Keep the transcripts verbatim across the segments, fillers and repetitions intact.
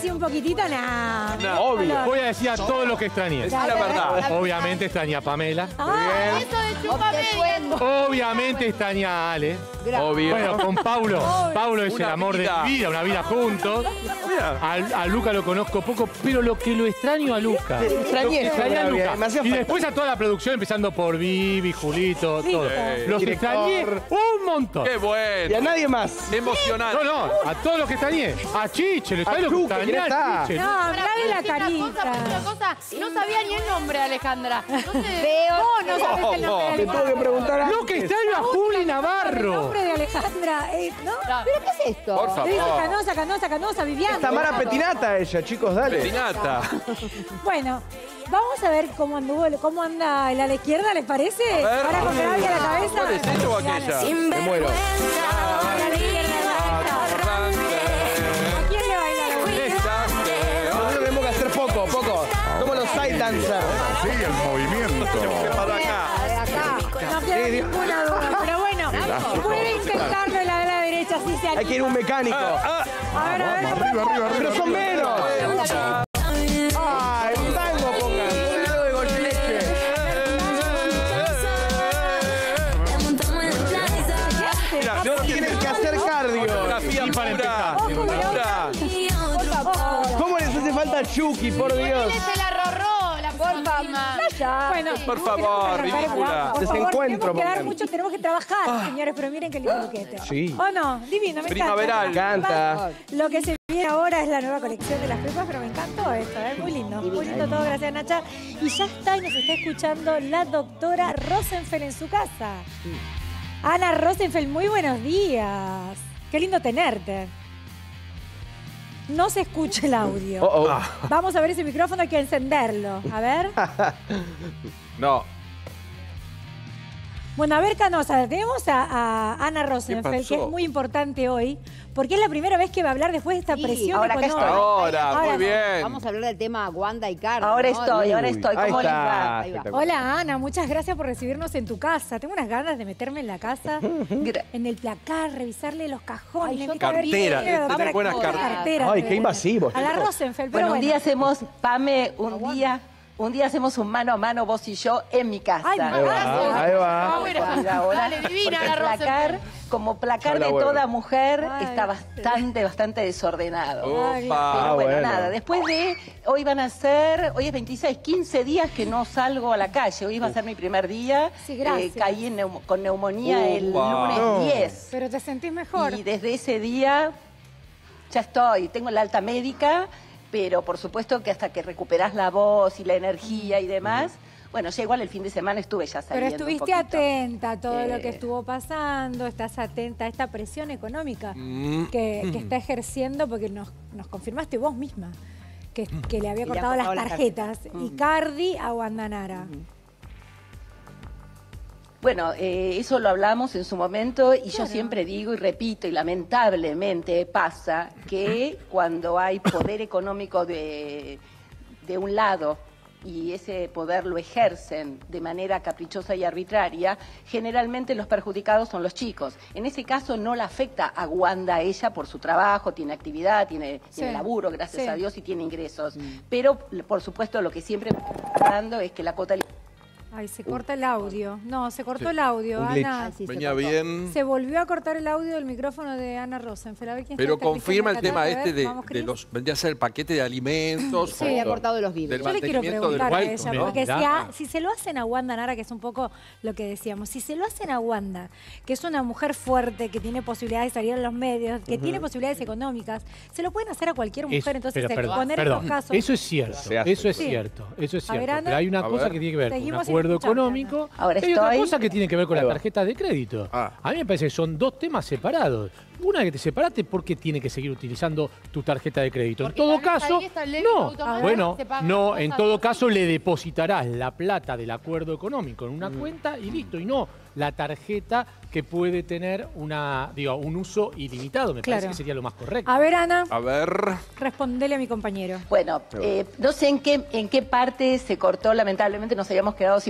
así un poquitito, nada. No, obvio. Voy a decir a todos los que extrañé. Es la verdad. Obviamente extrañé a Pamela. Ah, Eso de chupa media. Obviamente extrañé a Ale. Obvio. Bueno, con Paulo. Paulo es el Una amor vida. de mi vida, una vida juntos. A, a Luca lo conozco poco, pero lo que lo extraño a Luca. Te extrañé, Lo que extrañé a Flavia, Luca. me hacía Y falta. después a toda la producción, empezando por Vivi, Julito, Sí. todo. Sí. Los Director. extrañé un montón. Qué Y a bueno. nadie más. Emocionante. No, no, a todos los que extrañé. A Chiche, lo A extrañé, lo que Chuque, que extrañé ya está. a Chiche. no, Para, mirale pero la decir una cosa, carita. pero una cosa, no sabía ni el nombre de Alejandra. No sé. Veo, no sabes el nombre de Te tuve que Alejandra. preguntar Lo que antes. extraño a Juli El Navarro. nombre de Alejandra, eh, ¿no? ¿Pero qué es esto? Por Le dice favor. Canosa, Canosa, Canosa, Viviana. Tamara Petinata ella, chicos, dale. Petinata. Bueno, vamos a ver cómo anduvo, cómo anda el a la izquierda, ¿les parece? ver. Ahora con Gaby a la cabeza. ¿Cuál es esto o aquella? Me muero. A la izquierda, a quién le baila la vuelta? Nosotros tenemos que hacer poco, poco. Como los side dancers. Sí, el movimiento. Para acá. No queda Sí, ninguna duda, pero bueno, puede intentarlo la de la derecha, si se Hay que ir un mecánico. A ver, a ver. Arriba, arriba, Pero arriba. son menos. Ay, un tango pongan. Un lado de golleche. Mira, No tienen que hacer cardio. Fotografía Y para pura. empezar. Pura. ¿Cómo les hace falta Chucky, por Dios? Él se la rorró, la próxima. Bueno, Por favor, ridícula. por favor, Desencuentro, tenemos que dar pongan. mucho, tenemos que trabajar, señores, pero miren qué lindo luquete. Sí. ¿O no? Divino, me Primaveral. encanta. Canta. Lo que se viene ahora es la nueva colección de las pepas, pero me encantó esto, ¿eh? Muy lindo, muy lindo todo, gracias Nacha. Y ya está y nos está escuchando la doctora Rosenfeld en su casa. Ana Rosenfeld, muy buenos días. Qué lindo tenerte. No se escucha el audio. Oh, oh. Vamos a ver ese micrófono, hay que encenderlo. A ver. No. Bueno, a ver, Canosa, tenemos a, a Ana Rosenfeld, pasó? que es muy importante hoy, porque es la primera vez que va a hablar después de esta Sí, presión ahora acá económica. estoy. Ahora, Ahora muy sí. bien. Vamos a hablar del tema Wanda y Carlos. Ahora ¿no? estoy, ahora Uy, estoy. ahí ¿Cómo les está. va? Ahí va. Hola, Ana, muchas gracias por recibirnos en tu casa. Tengo unas ganas de meterme en la casa, Gra- en el placar, revisarle los cajones. Ay, yo ¿viste? A ver qué Cartera, miedo, tenés para buenas qué carteras. cartera Ay, te- qué invasivos, A la chicos. Rosenfeld, pero Bueno, un bueno. día hacemos, Pame, un día, un día hacemos un mano a mano vos y yo en mi casa. Ay, Ahí va, ahí va. Mira, ahora, Dale, divina porque la el placar, Rosenfeld. como placar Habla de bueno. toda mujer, Ay. está bastante, bastante desordenado. Ay, Opa. Pero Ah, bueno, bueno. nada, después de, hoy van a ser, hoy es veintiséis, quince días que no salgo a la calle. Hoy va a ser mi primer día. Sí, gracias. Eh, caí en neumo- con neumonía el Upa. lunes No. diez. Pero te sentís mejor. Y desde ese día ya estoy, tengo la alta médica, pero por supuesto que hasta que recuperás la voz y la energía y demás, bueno, ya igual el fin de semana estuve ya Pero saliendo estuviste un poquito. atenta a todo lo que Eh. estuvo pasando, estás atenta a esta presión económica Mm. que, que está ejerciendo, porque nos, nos confirmaste vos misma que, que le había Que le ha cortado las cortado las tarjetas. tarjetas. Icardi a Guandanara. Bueno, eh, eso lo hablamos en su momento y yo Claro. siempre digo y repito, y lamentablemente pasa que cuando hay poder económico de, de un lado y ese poder lo ejercen de manera caprichosa y arbitraria, generalmente los perjudicados son los chicos. En ese caso no la afecta a Wanda a ella por su trabajo, tiene actividad, tiene, tiene Sí. laburo, gracias Sí. a Dios, y tiene ingresos. Pero, por supuesto, lo que siempre me está hablando es que la cuota... Ay, se corta el audio. No, se cortó el audio, Un glitch. Ana. Ay, sí, se Venía cortó. bien. Se volvió a cortar el audio del micrófono de Ana Rosenfeld. A ver quién Pero está, está confirma el Cristian tema acá, a este ver, de, vamos, de Cris. los. Vendría a ser el paquete de alimentos. Se había cortado los vídeos. Del Yo le quiero mantenimiento del preguntar a White, ella, ¿no? porque si, Mirá. a- si se lo hacen a Wanda Nara, que es un poco lo que decíamos, si se lo hacen a Wanda, que es una mujer fuerte, que tiene posibilidades de salir en los medios, que tiene posibilidades económicas, se lo pueden hacer a cualquier Es- mujer, entonces pero, perdón, exponer perdón, estos casos. eso es cierto, Se hace. eso es Sí. cierto, eso es A ver, cierto. Ana. Pero hay una A cosa ver. que tiene que ver con un Seguimos acuerdo escuchando, económico Ahora y hay otra estoy. cosa que tiene que ver con Ahí la va. tarjeta de crédito. Ah. A mí me parece que son dos temas separados. Una que te separaste, ¿por qué tiene que seguir utilizando tu tarjeta de crédito? Porque en todo tal vez caso, ahí está el débito no. automático, Bueno, se pagan no, las en cosas. todo caso le depositarás la plata del acuerdo económico en una cuenta y listo, y no la tarjeta que puede tener una, digo, un uso ilimitado. Me Claro. parece que sería lo más correcto. A ver, Ana, A ver. respondele a mi compañero. Bueno, eh, no sé en qué, en qué parte se cortó, lamentablemente nos habíamos quedado sin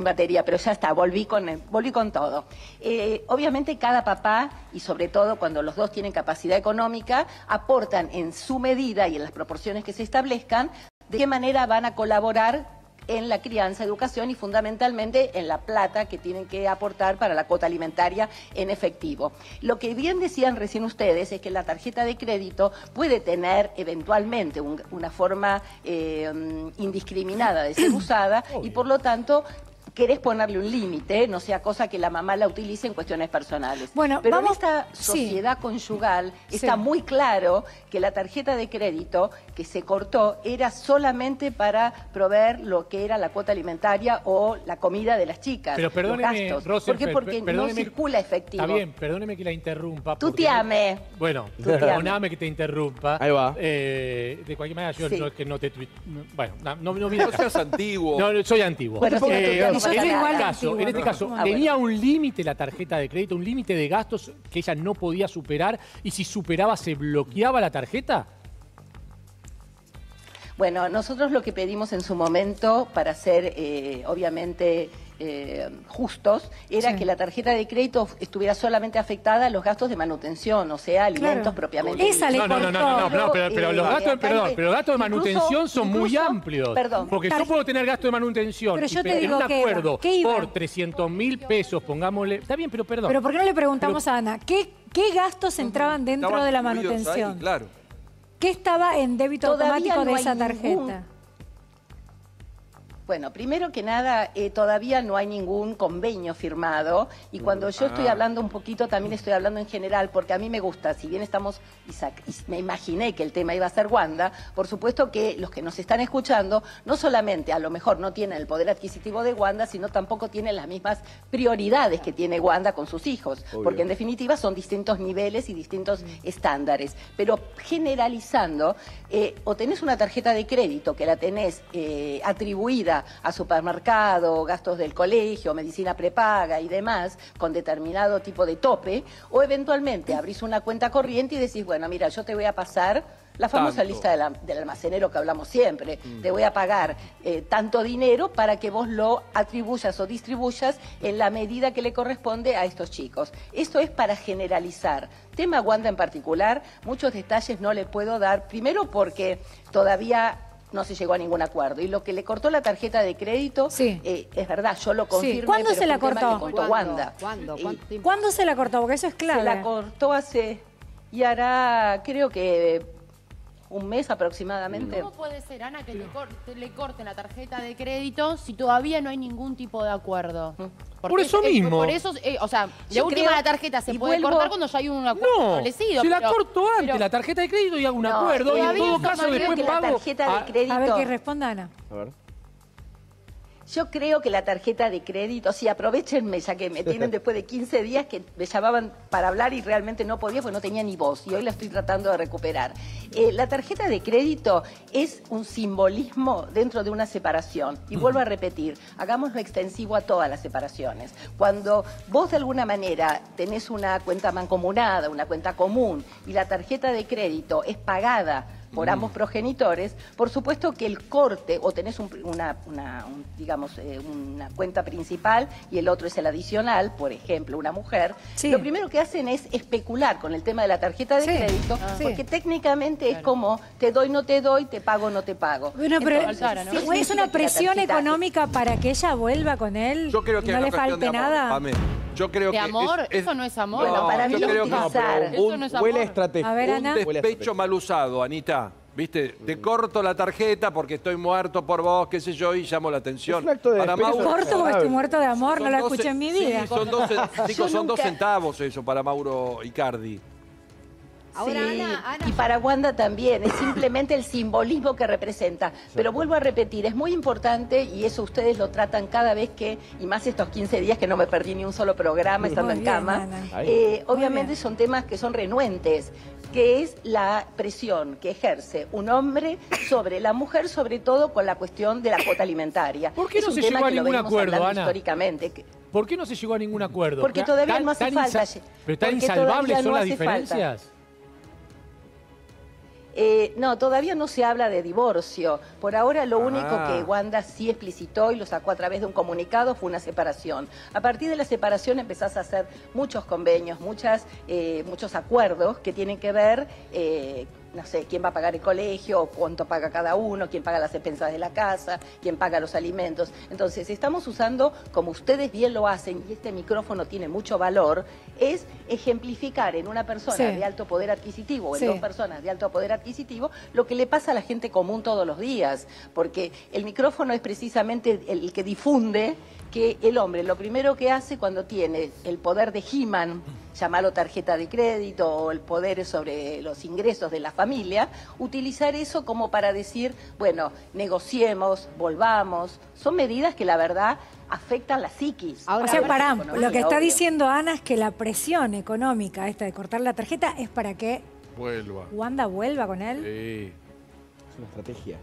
batería, pero ya está, volví con, volví con todo. Eh, obviamente cada papá, y sobre todo cuando los dos tienen capacidad económica, aportan en su medida y en las proporciones que se establezcan, de qué manera van a colaborar en la crianza, educación y fundamentalmente en la plata que tienen que aportar para la cuota alimentaria en efectivo. Lo que bien decían recién ustedes es que la tarjeta de crédito puede tener eventualmente un, una forma eh, indiscriminada de ser usada y por lo tanto querés ponerle un límite, no sea cosa que la mamá la utilice en cuestiones personales. Bueno, pero vamos... en esta sociedad sí. conyugal está sí. muy claro que la tarjeta de crédito que se cortó era solamente para proveer lo que era la cuota alimentaria o la comida de las chicas, pero perdóneme, los gastos. Rosenfeld, ¿Por qué? Porque no circula efectivo. Está bien, perdóneme que la interrumpa. Tú te ame. Bueno, perdóname que te interrumpa. Ahí va. Eh, de cualquier manera, yo Sí. no es que no te... tuit- no, bueno, no, no, no, mira, No seas antiguo. No, no, soy antiguo. Bueno, sí, Eh, no en, pasa este nada. caso, en este caso, Ah, tenía bueno. un límite la tarjeta de crédito, un límite de gastos que ella no podía superar, y si superaba, ¿se bloqueaba la tarjeta? Bueno, nosotros lo que pedimos en su momento, para ser eh, obviamente eh, justos, era Sí. que la tarjeta de crédito estuviera solamente afectada a los gastos de manutención, o sea, alimentos Claro. propiamente Esa le No, no, no, no, no, no, no, pero, pero los Eh, gastos, acá perdón, hay- pero los gastos de incluso- manutención son muy incluso- amplios. Perdón. Porque yo Tarje- puedo tener gasto de manutención Pero y yo te pedir digo un que acuerdo iba, ¿qué iba? por trescientos mil pesos, pongámosle. Está bien, pero perdón. Pero ¿por qué no le preguntamos a Ana? ¿Qué, qué gastos entraban dentro Estaban de la incluidos manutención? ahí, claro. ¿Qué estaba en débito Todavía automático no de hay esa ningún- tarjeta? Bueno, primero que nada, eh, todavía no hay ningún convenio firmado y cuando yo estoy Ah. hablando un poquito también estoy hablando en general porque a mí me gusta, si bien estamos, y sac- y me imaginé que el tema iba a ser Wanda, por supuesto que los que nos están escuchando no solamente a lo mejor no tienen el poder adquisitivo de Wanda, sino tampoco tienen las mismas prioridades que tiene Wanda con sus hijos, Obvio. porque en definitiva son distintos niveles y distintos estándares. Pero generalizando, eh, o tenés una tarjeta de crédito que la tenés eh, atribuida a supermercado, gastos del colegio, medicina prepaga y demás, con determinado tipo de tope, o eventualmente abrís una cuenta corriente y decís, bueno, mira, yo te voy a pasar la famosa Tanto. lista de la- del almacenero que hablamos siempre. Te voy a pagar eh, tanto dinero para que vos lo atribuyas o distribuyas en la medida que le corresponde a estos chicos. Esto es para generalizar. Tema Wanda en particular, muchos detalles no le puedo dar, primero porque todavía no se llegó a ningún acuerdo. Y lo que le cortó la tarjeta de crédito, Sí. eh, es verdad, yo lo confirmé. ¿Cuándo pero se la fue un tema cortó? que contó Wanda. ¿Cuándo? Y ¿Cuánto tiempo? ¿Cuándo se la cortó? Porque eso es clave. se la cortó hace, y hará, creo que un mes aproximadamente. ¿Cómo puede ser, Ana, que le, cor- te le corten la tarjeta de crédito si todavía no hay ningún tipo de acuerdo? Porque Por eso es- es- mismo. Por eso, eh, o sea, de Yo última creo- la tarjeta se y puede vuelvo- cortar cuando ya hay un acuerdo No, establecido. se la pero- corto antes, pero- la tarjeta de crédito y hago un No, acuerdo. Y en todavía todo eso caso no Creo después que la pago. tarjeta a- de crédito. A ver qué responda Ana. A ver. Yo creo que la tarjeta de crédito, sí, aprovechenme, ya que me tienen después de quince días que me llamaban para hablar y realmente no podía porque no tenía ni voz y hoy la estoy tratando de recuperar. Eh, la tarjeta de crédito es un simbolismo dentro de una separación. Y vuelvo a repetir, hagámoslo extensivo a todas las separaciones. Cuando vos de alguna manera tenés una cuenta mancomunada, una cuenta común y la tarjeta de crédito es pagada por ambos progenitores, por supuesto que el corte, o tenés un- una, una- un, digamos, eh, una cuenta principal y el otro es el adicional, por ejemplo, una mujer, Sí. lo primero que hacen es especular con el tema de la tarjeta de Sí. crédito, Ah. porque Sí. técnicamente es como te doy, no te doy, te pago, no te pago. Bueno, pero Entonces, Faltara, ¿no? ¿qué es significa una que la presión tarjeta- económica para que ella vuelva con él. Yo creo que no es le una cuestión falte de amor, nada. Pame. Yo creo ¿De que amor? es- es- Eso no es amor. Bueno, para mí yo lo creo que utilizar. Eso un, no es Huele amor. estratégico. A ver, Ana. un Huele despecho estratégico. mal usado, Anita. ¿Viste? Te corto la tarjeta porque estoy muerto por vos, qué sé yo, y llamo la atención. Es un acto de Para despecho. Mauro, Corto porque estoy muerto de amor, no son lo doce escuché en mi vida. Sí, son dos, chicos, Yo son dos nunca- centavos eso para Mauro Icardi. Ahora, Sí, Ana, Ana. y para Wanda también, es simplemente el simbolismo que representa. Pero vuelvo a repetir, es muy importante y eso ustedes lo tratan cada vez que, y más estos quince días que no me perdí ni un solo programa estando Muy en bien, cama, Ana. Ahí. eh, Muy obviamente bien. son temas que son renuentes, que es la presión que ejerce un hombre sobre la mujer, sobre todo con la cuestión de la cuota alimentaria. ¿Por qué Es no un se tema llegó a que lo ningún venimos acuerdo, hablando Ana? históricamente. que- ¿Por qué no se llegó a ningún acuerdo? Porque Tan- todavía tan- no hace tan falta. insa- Pero tan Porque insalvables todavía son no las hace falta. diferencias. Eh, no, todavía no se habla de divorcio. Por ahora lo único Ah. que Wanda sí explicitó y lo sacó a través de un comunicado fue una separación. A partir de la separación empezás a hacer muchos convenios, muchas, eh, muchos acuerdos que tienen que ver... Eh, no sé, quién va a pagar el colegio, cuánto paga cada uno, quién paga las expensas de la casa, quién paga los alimentos. Entonces, estamos usando, como ustedes bien lo hacen, y este micrófono tiene mucho valor, es ejemplificar en una persona Sí. de alto poder adquisitivo o en Sí. dos personas de alto poder adquisitivo lo que le pasa a la gente común todos los días. Porque el micrófono es precisamente el que difunde que el hombre lo primero que hace cuando tiene el poder de He-Man, llamarlo tarjeta de crédito o el poder sobre los ingresos de la familia, utilizar eso como para decir, bueno, negociemos, volvamos. Son medidas que la verdad afectan la psiquis. Ahora, O sea, Ahora, pará, economía, lo que está obvio. diciendo Ana es que la presión económica esta de cortar la tarjeta es para que Vuelva. Wanda vuelva con él. Sí. Es una estrategia.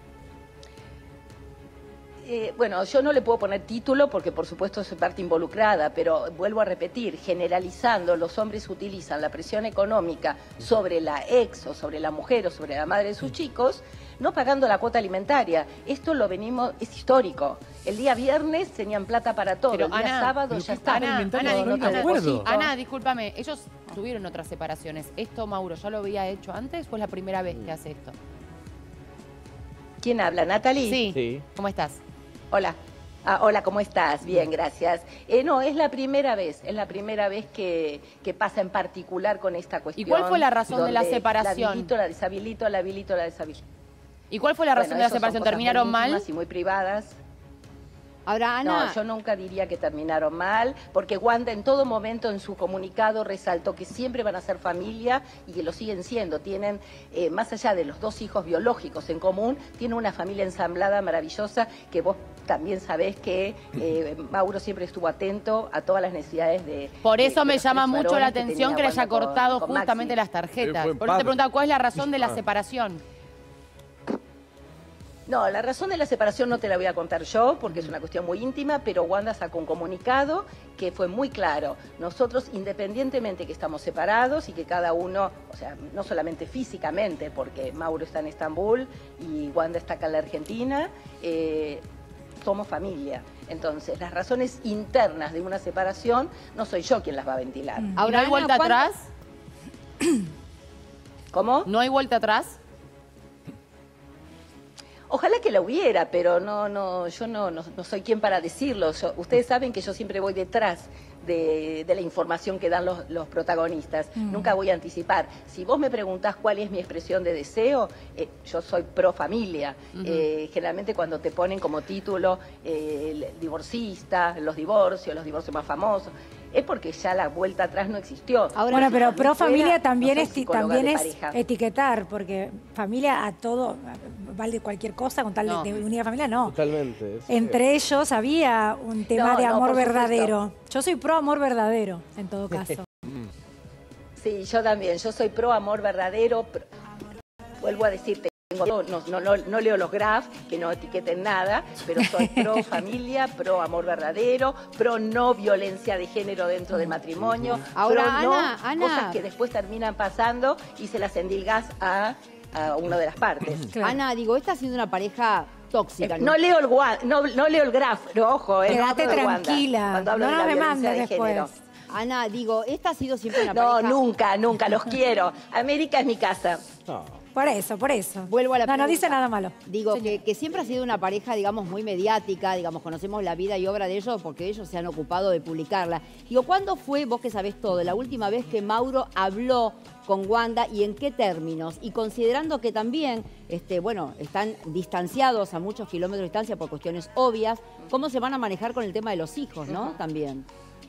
Eh, bueno, yo no le puedo poner título porque por supuesto soy parte involucrada, pero vuelvo a repetir, generalizando, los hombres utilizan la presión económica sobre la ex o sobre la mujer o sobre la madre de sus chicos, no pagando la cuota alimentaria. Esto lo venimos, es histórico. El día viernes tenían plata para todo, Pero, el día Ana, sábado pero ya ¿qué estaba. Ana, Ana, Ana, Ana, no Ana, acuerdo. Ana, discúlpame, ellos tuvieron otras separaciones. ¿Esto, Mauro, ya lo había hecho antes o es la primera vez que hace esto? ¿Quién habla? ¿Natalie? Sí. Sí. ¿Cómo estás? Hola. Ah, hola, ¿cómo estás? Bien, gracias. Eh, no, es la primera vez, es la primera vez que, que pasa en particular con esta cuestión. cuál fue la razón de la donde separación? La habilito, la deshabilito, la habilito, la deshabilito. ¿Y cuál fue la razón Bueno, de la eso son separación? cosas ¿Terminaron muy mal? íntimas y muy privadas. Ahora, Ana, No, yo nunca diría que terminaron mal, porque Wanda en todo momento en su comunicado resaltó que siempre van a ser familia y que lo siguen siendo. Tienen, eh, más allá de los dos hijos biológicos en común, tienen una familia ensamblada maravillosa que vos también sabés que eh, Mauro siempre estuvo atento a todas las necesidades de... Por de- eso de me los llama tres mucho la varones que atención tenía que le haya Wanda con- cortado con justamente Maxi. las tarjetas. Qué buen Por eso te padre. preguntaba, ¿cuál es la razón de la Ah. separación? No, la razón de la separación no te la voy a contar yo porque es una cuestión muy íntima, pero Wanda sacó un comunicado que fue muy claro. Nosotros, independientemente que estamos separados y que cada uno, o sea, no solamente físicamente, porque Mauro está en Estambul y Wanda está acá en la Argentina, eh, somos familia. Entonces, las razones internas de una separación no soy yo quien las va a ventilar. ¿Y ahora, no hay Ana, vuelta ¿cuánto- atrás? ¿Cómo? ¿No hay vuelta atrás? Ojalá que la hubiera, pero no, no, yo no, no, no soy quien para decirlo. Yo- ustedes saben que yo siempre voy detrás de, de la información que dan los, los protagonistas. Nunca voy a anticipar. Si vos me preguntás cuál es mi expresión de deseo, eh, yo soy pro familia. Eh, generalmente cuando te ponen como título eh, el divorcista, los divorcios, los divorcios más famosos, es porque ya la vuelta atrás no existió. Ahora, Bueno, si pero por mí pro fuera, familia también, no soy es, ti- psicóloga también de es pareja. etiquetar, porque familia a todo, vale cualquier cosa con tal de- No. de unir a familia, no. Totalmente. es- Entre ellos había un tema No, de no, amor por supuesto. verdadero. Yo soy pro amor verdadero, en todo caso. Sí, yo también. Yo soy pro amor verdadero. pro- Vuelvo a decirte, tengo- no, no, no, no leo los graph, que no etiqueten nada, pero soy pro familia, pro amor verdadero, pro no violencia de género dentro del matrimonio, Ahora, pro no Ana, Ana. cosas que después terminan pasando y se las endilgas a, a una de las partes. Claro. Ana, digo, esta ha sido una pareja tóxica. Eh, No leo el gua- no, no leo el graph, pero ojo, eh, no Quédate hablo de Wanda, tranquila, cuando hablo no de nos la violencia demandes de después. género. Ana, digo, esta ha sido siempre una No, pareja... nunca, nunca, los quiero. América es mi casa. No. Por eso, por eso. Vuelvo a la No, no pregunta. dice nada malo. Digo, que, que siempre ha sido una pareja, digamos, muy mediática, digamos, conocemos la vida y obra de ellos porque ellos se han ocupado de publicarla. Digo, ¿cuándo fue, vos que sabés todo, la última vez que Mauro habló con Wanda y en qué términos? Y considerando que también, este, bueno, están distanciados a muchos kilómetros de distancia por cuestiones obvias, ¿cómo se van a manejar con el tema de los hijos, no? También.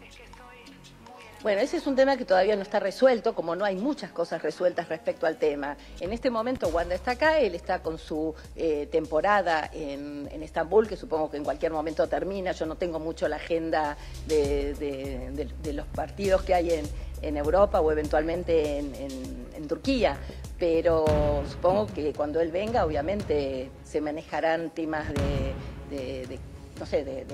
Bueno, ese es un tema que todavía no está resuelto, como no hay muchas cosas resueltas respecto al tema. En este momento Wanda está acá, él está con su eh, temporada en, en Estambul, que supongo que en cualquier momento termina. Yo no tengo mucho la agenda de, de- de- de los partidos que hay en, en Europa o eventualmente en, en- en Turquía, pero supongo que cuando él venga, obviamente, se manejarán temas de, de- de, no sé, de... de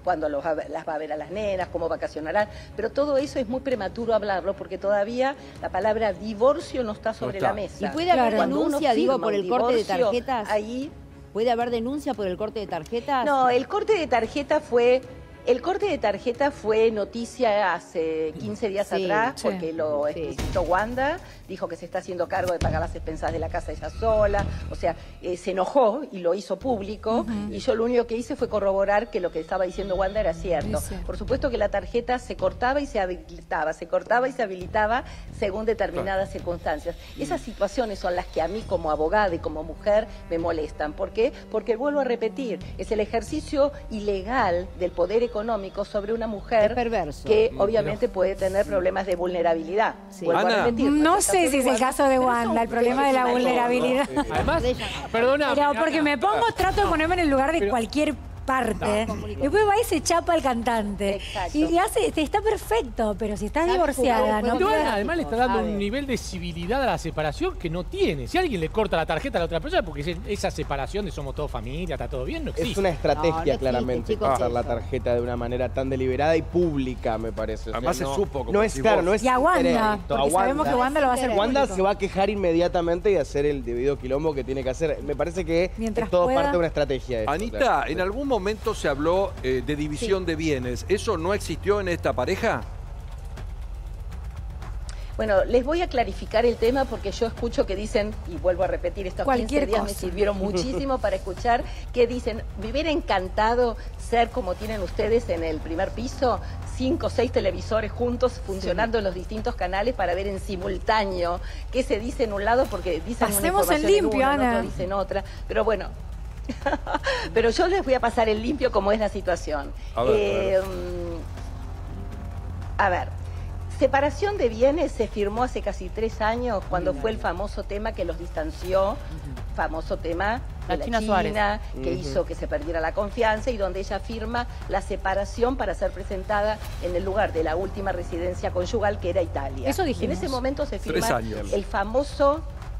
cuándo los va a ver- las va a ver a las nenas, cómo vacacionarán, pero todo eso es muy prematuro hablarlo porque todavía la palabra divorcio no está sobre está. la mesa. ¿Y puede haber Cuando uno denuncia, digo, firma por un el corte de divorcio, tarjetas? Ahí ¿Puede haber denuncia por el corte de tarjetas? no, el corte de tarjeta fue... El corte de tarjeta fue noticia hace quince días Sí, atrás sí. porque lo Sí. explicitó Wanda, dijo que se está haciendo cargo de pagar las expensas de la casa ella sola, o sea, eh, se enojó y lo hizo público y yo lo único que hice fue corroborar que lo que estaba diciendo Wanda era cierto. Sí, sí. Por supuesto que la tarjeta se cortaba y se habilitaba, se cortaba y se habilitaba según determinadas circunstancias. Esas situaciones son las que a mí como abogada y como mujer me molestan. ¿Por qué? Porque vuelvo a repetir, es el ejercicio ilegal del poder económico sobre una mujer Es perverso. que obviamente puede tener problemas de vulnerabilidad. Sí. Vuelvo Ana. a repetir, No es el sé si es el caso de pero Wanda, son- el problema de la es una vulnerabilidad. Además, perdona. Pero porque me pongo, trato de ponerme en el lugar de cualquier parte. Después va y se chapa al cantante. Exacto. Y, y hace, te- está perfecto, pero si estás Sabe divorciada, jugar no después Pero de puedes- Ana, además le está dando sabe. un nivel de civilidad a la separación que no tiene. Si alguien le corta la tarjeta a la otra persona, porque ese- esa separación de somos todos familia, está todo bien, no existe. Es una estrategia, No, no existe, claramente, chicos, pasar la eso. tarjeta de una manera tan deliberada y pública, me parece. O sea, Además se no, supo, como no es decís claro, vos. no es Y a Wanda, inédito. porque A sabemos que Wanda lo va a hacer Wanda público. se va a quejar inmediatamente y hacer el debido quilombo que tiene que hacer. Me parece que Mientras es todo pueda. parte de una estrategia. esto, Anita, claro. en algún momento se habló eh, de división de bienes. ¿Eso no existió en esta pareja? Bueno, les voy a clarificar el tema porque yo escucho que dicen, y vuelvo a repetir, estos Cualquier quince días me cosa. sirvieron muchísimo para escuchar, que dicen, me hubiera encantado ser como tienen ustedes en el primer piso, cinco o seis televisores juntos funcionando en los distintos canales para ver en simultáneo qué se dice en un lado porque dicen una Pasemos en información en limpio, uno, en Ana. otro dicen otra, pero bueno. Pero yo les voy a pasar el limpio como es la situación. A ver, a Eh, ver. mm, a ver, separación de bienes se firmó hace casi tres años cuando fue el famoso tema que los distanció, famoso tema de La la China China, Suárez. que hizo que se perdiera la confianza y donde ella firma la separación para ser presentada en el lugar de la última residencia conyugal que era Italia. Eso dijimos. En ese momento se Tres firma años. el famoso...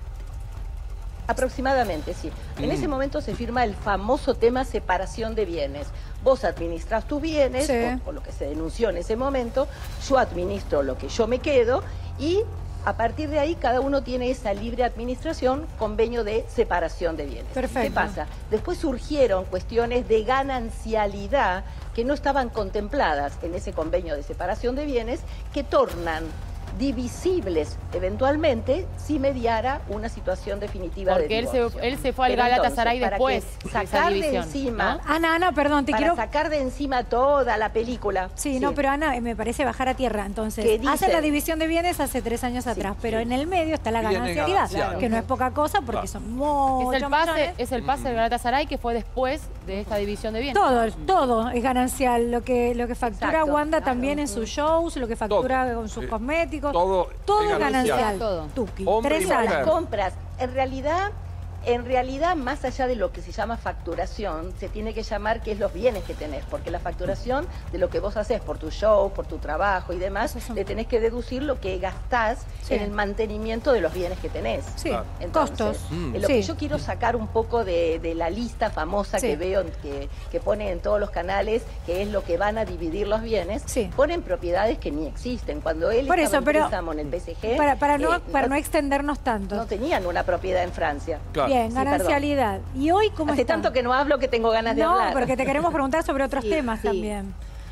Aproximadamente, sí. En ese momento se firma el famoso tema separación de bienes. Vos administras tus bienes, Sí. por, por lo que se denunció en ese momento, yo administro lo que yo me quedo y a partir de ahí cada uno tiene esa libre administración, convenio de separación de bienes. Perfecto. ¿Qué pasa? Después surgieron cuestiones de ganancialidad que no estaban contempladas en ese convenio de separación de bienes que tornan divisibles eventualmente si mediara una situación definitiva Porque de él se, divorcio. él se fue al Pero Galatasaray entonces, después para que de esa sacar de división, encima, ¿no? Ana, Ana, perdón, te para quiero... sacar de encima toda la película. Sí, no, pero Ana, eh, me parece bajar a tierra. Entonces, ¿Qué hacen dicen? la división de bienes hace tres años atrás, pero en el medio está la Viene ganancialidad, ganancial. que no es poca cosa porque son Es muchos el pase, millones. es el pase del Galatasaray que fue después de esta división de bienes. Todo, todo es ganancial. Lo que, lo que factura Exacto, Wanda claro. también en sus shows, lo que factura Todo. con sus Eh, cosméticos. todo todo es es ganancial. ganancial. Todo. Tuki. Hombre Tres y mujer. años. Las compras, en realidad, en realidad, más allá de lo que se llama facturación, se tiene que llamar qué es los bienes que tenés, porque la facturación de lo que vos haces por tu show, por tu trabajo y demás, Esos son- le tenés que deducir lo que gastás Sí. en el mantenimiento de los bienes que tenés. Sí, Claro. Entonces, costos. Mm. eh, lo Sí. que yo quiero sacar un poco de, de la lista famosa Sí. que veo que, que pone en todos los canales, que es lo que van a dividir los bienes, Sí. ponen propiedades que ni existen. Cuando él Por estaba eso, pero- en Présamo, en el P S G, Para, para, no, eh, para no extendernos tanto. no tenían una propiedad en Francia. Claro. Bien, Sí, ganancialidad. ¿Y hoy cómo Hace está? tanto que no hablo que tengo ganas de No, hablar. porque te queremos preguntar sobre otros Sí, temas sí. también.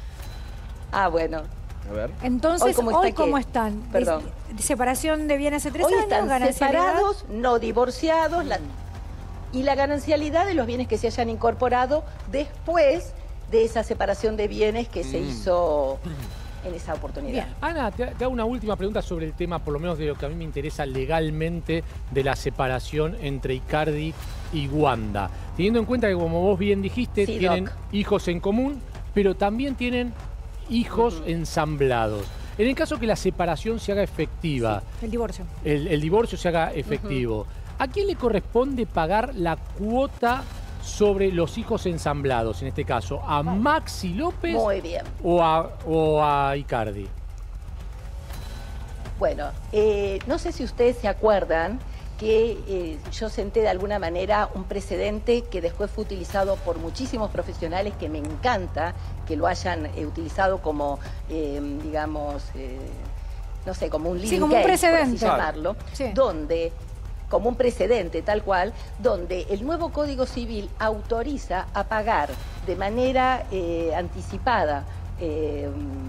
Ah, bueno. A ver. Entonces, Hoy ¿hoy cómo cómo, está qué? están? Perdón. Dis- Separación de bienes hace tres Hoy años, están ganancialidad. separados, no divorciados, la- y la ganancialidad de los bienes que se hayan incorporado después de esa separación de bienes que se hizo en esa oportunidad. Bien. Ana, te, te hago una última pregunta sobre el tema, por lo menos de lo que a mí me interesa legalmente, de la separación entre Icardi y Wanda. Teniendo en cuenta que, como vos bien dijiste, Sí, tienen Doc. hijos en común, pero también tienen hijos ensamblados. En el caso que la separación se haga efectiva, El divorcio. el, el divorcio se haga efectivo, ¿a quién le corresponde pagar la cuota sobre los hijos ensamblados? En este caso, ¿a Maxi López Muy bien. o a, o a Icardi? Bueno, eh, no sé si ustedes se acuerdan que eh, yo senté de alguna manera un precedente que después fue utilizado por muchísimos profesionales, que me encanta que lo hayan eh, utilizado como, eh, digamos, eh, no sé, como un leading Sí, como un case, por precedente. así llamarlo, Sí. donde, como un precedente tal cual, donde el nuevo Código Civil autoriza a pagar de manera eh, anticipada eh,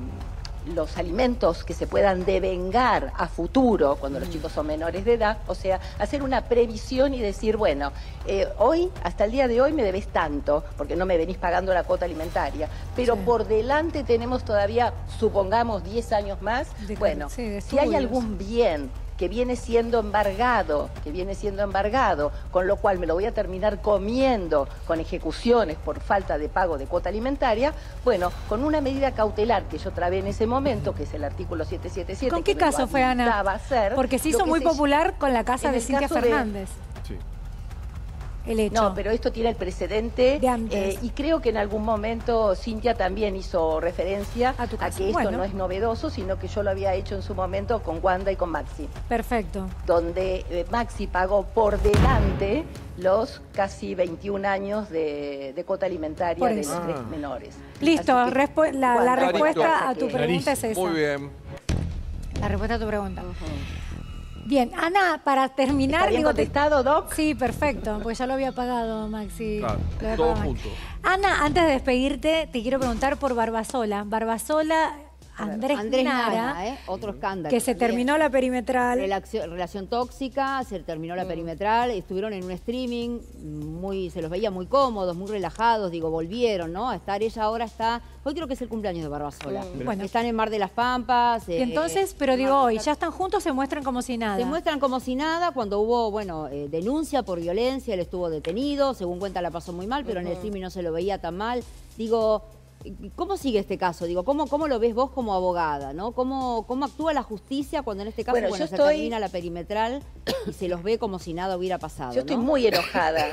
los alimentos que se puedan devengar a futuro cuando los chicos son menores de edad, o sea, hacer una previsión y decir, bueno, eh, hoy, hasta el día de hoy me debes tanto, porque no me venís pagando la cuota alimentaria, pero Sí. por delante tenemos todavía, supongamos, diez años más, De- bueno, sí, de si hay estudios. algún bien que viene siendo embargado, que viene siendo embargado, con lo cual me lo voy a terminar comiendo con ejecuciones por falta de pago de cuota alimentaria, bueno, con una medida cautelar que yo trabé en ese momento, que es el artículo setecientos setenta y siete. ¿Con qué que me lo caso fue, Ana? habilitaba a hacer, Porque se lo hizo que muy se- popular con la casa en de el Cintia caso de- Fernández. Sí. El hecho. No, pero esto tiene el precedente De antes. eh, y creo que en algún momento Cintia también hizo referencia A tu caso. que esto Bueno. no es novedoso, sino que yo lo había hecho en su momento con Wanda y con Maxi, Perfecto. donde eh, Maxi pagó por delante los casi veintiún años de, de cuota alimentaria Por de eso. los tres Ah. menores. Listo, Así que, respu- la, la Wanda, respuesta cosa a tu que- pregunta es esa. Muy bien. La respuesta a tu pregunta. Ujú. Bien, Ana, para terminar... ¿Está bien digo, te- contestado, Doc? Sí, perfecto, pues ya lo había pagado, Maxi. Claro, Lo había todo pagado, Maxi. junto. Ana, antes de despedirte, te quiero preguntar por Barbasola. Barbasola, Andrés, Andrés Nara, Nara, ¿eh? Otro escándalo. que se terminó la perimetral. Relación, relación tóxica, se terminó la perimetral, estuvieron en un streaming, muy, se los veía muy cómodos, muy relajados, digo, volvieron, ¿no? A estar, ella ahora está, hoy creo que es el cumpleaños de Barbasola. Bueno. Están en Mar de las Pampas. Y eh, entonces, pero digo hoy, ya están juntos, se muestran como si nada. Se muestran como si nada, cuando hubo, bueno, eh, denuncia por violencia, él estuvo detenido, según cuenta la pasó muy mal, pero en el streaming no se lo veía tan mal. Digo, ¿cómo sigue este caso? Digo, ¿cómo, cómo lo ves vos como abogada, no? ¿Cómo, cómo actúa la justicia cuando en este caso, Bueno, bueno, yo se estoy- termina la perimetral y se los ve como si nada hubiera pasado, Yo estoy ¿no? muy enojada.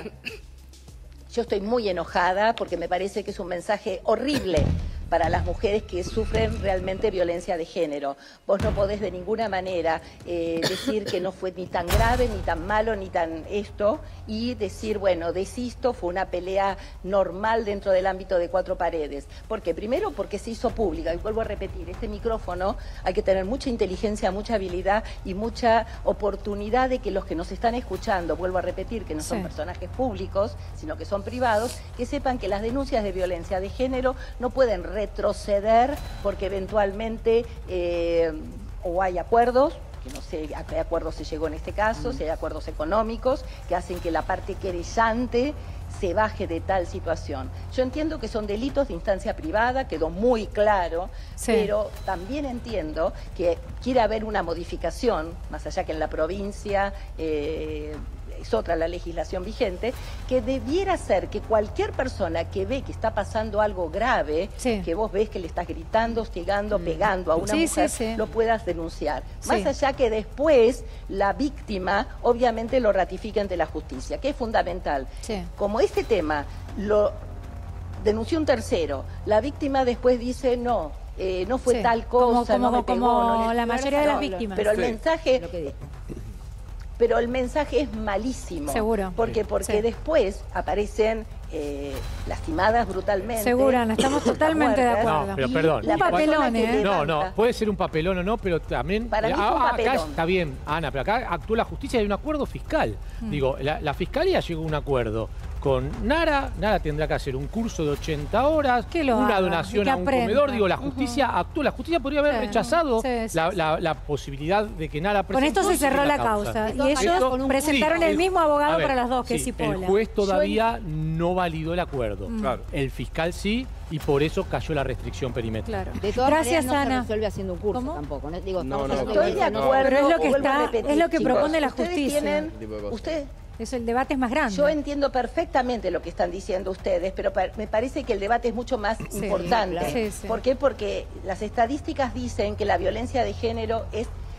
Yo estoy muy enojada porque me parece que es un mensaje horrible para las mujeres que sufren realmente violencia de género. Vos no podés de ninguna manera eh, decir que no fue ni tan grave, ni tan malo, ni tan esto, y decir, bueno, desisto, fue una pelea normal dentro del ámbito de cuatro paredes. ¿Por qué? Primero porque se hizo pública, y vuelvo a repetir, este micrófono hay que tener mucha inteligencia, mucha habilidad y mucha oportunidad de que los que nos están escuchando, vuelvo a repetir, que no son Sí. personajes públicos, sino que son privados, que sepan que las denuncias de violencia de género no pueden retroceder porque eventualmente eh, o hay acuerdos, que no sé a qué acuerdos se llegó en este caso, si hay acuerdos económicos que hacen que la parte querellante se baje de tal situación. Yo entiendo que son delitos de instancia privada, quedó muy claro, Sí. pero también entiendo que quiere haber una modificación, más allá que en la provincia eh, es otra la legislación vigente, que debiera ser que cualquier persona que ve que está pasando algo grave, Sí. que vos ves que le estás gritando, hostigando, pegando a una Sí, mujer, sí, sí. lo puedas denunciar. Sí. Más allá que después la víctima obviamente lo ratifique ante la justicia, que es fundamental. Sí. Como este tema lo denunció un tercero, la víctima después dice no, eh, no fue Sí. tal Como- cosa, como- no me pegó, como no le- la mayoría de las No, víctimas. Pero el Sí. mensaje Lo que dijo. pero el mensaje es malísimo. Seguro. ¿Por qué? Sí. Porque Sí. después aparecen eh, lastimadas brutalmente. Seguro, Ana, estamos totalmente de muertas, acuerdo. No, pero y perdón. la Un persona papelón, que ¿eh? No, levanta- no, puede ser un papelón o no, pero también... Para mí fue un Ah, acá papelón. está bien, Ana, pero acá actuó la justicia y hay un acuerdo fiscal. Mm. Digo, la, la fiscalía llegó a un acuerdo con Nara, Nara tendrá que hacer un curso de ochenta horas, Que lo una haga, donación y que a un aprenda. comedor. Digo, la justicia actuó, la justicia podría haber Sí. rechazado Sí, sí, la, sí. la- la posibilidad de que Nara Con esto presentó se cerró la causa. causa. De Y todas ellos maneras, con un- presentaron Sí, el mismo abogado a ver, para las dos, que es sí, Cipolla. el juez todavía no validó el acuerdo. Mm. Claro. El fiscal sí, y por eso cayó la restricción perimetral. Claro. De todas Gracias, maneras, no Ana. se resuelve haciendo un curso ¿Cómo? tampoco. ¿no? Digo, No, estamos no, hablando Estoy de eso, ¿no? acuerdo, Pero es lo que vuelvo a está- repetir, es lo que chicos. propone la Ustedes justicia. tienen- Tipo de cosas. usted- Eso, el debate es más grande. Yo entiendo perfectamente lo que están diciendo ustedes, pero pa- me parece que el debate es mucho más Sí, importante. claro. Sí, sí. ¿Por qué? Porque las estadísticas dicen que la violencia de género es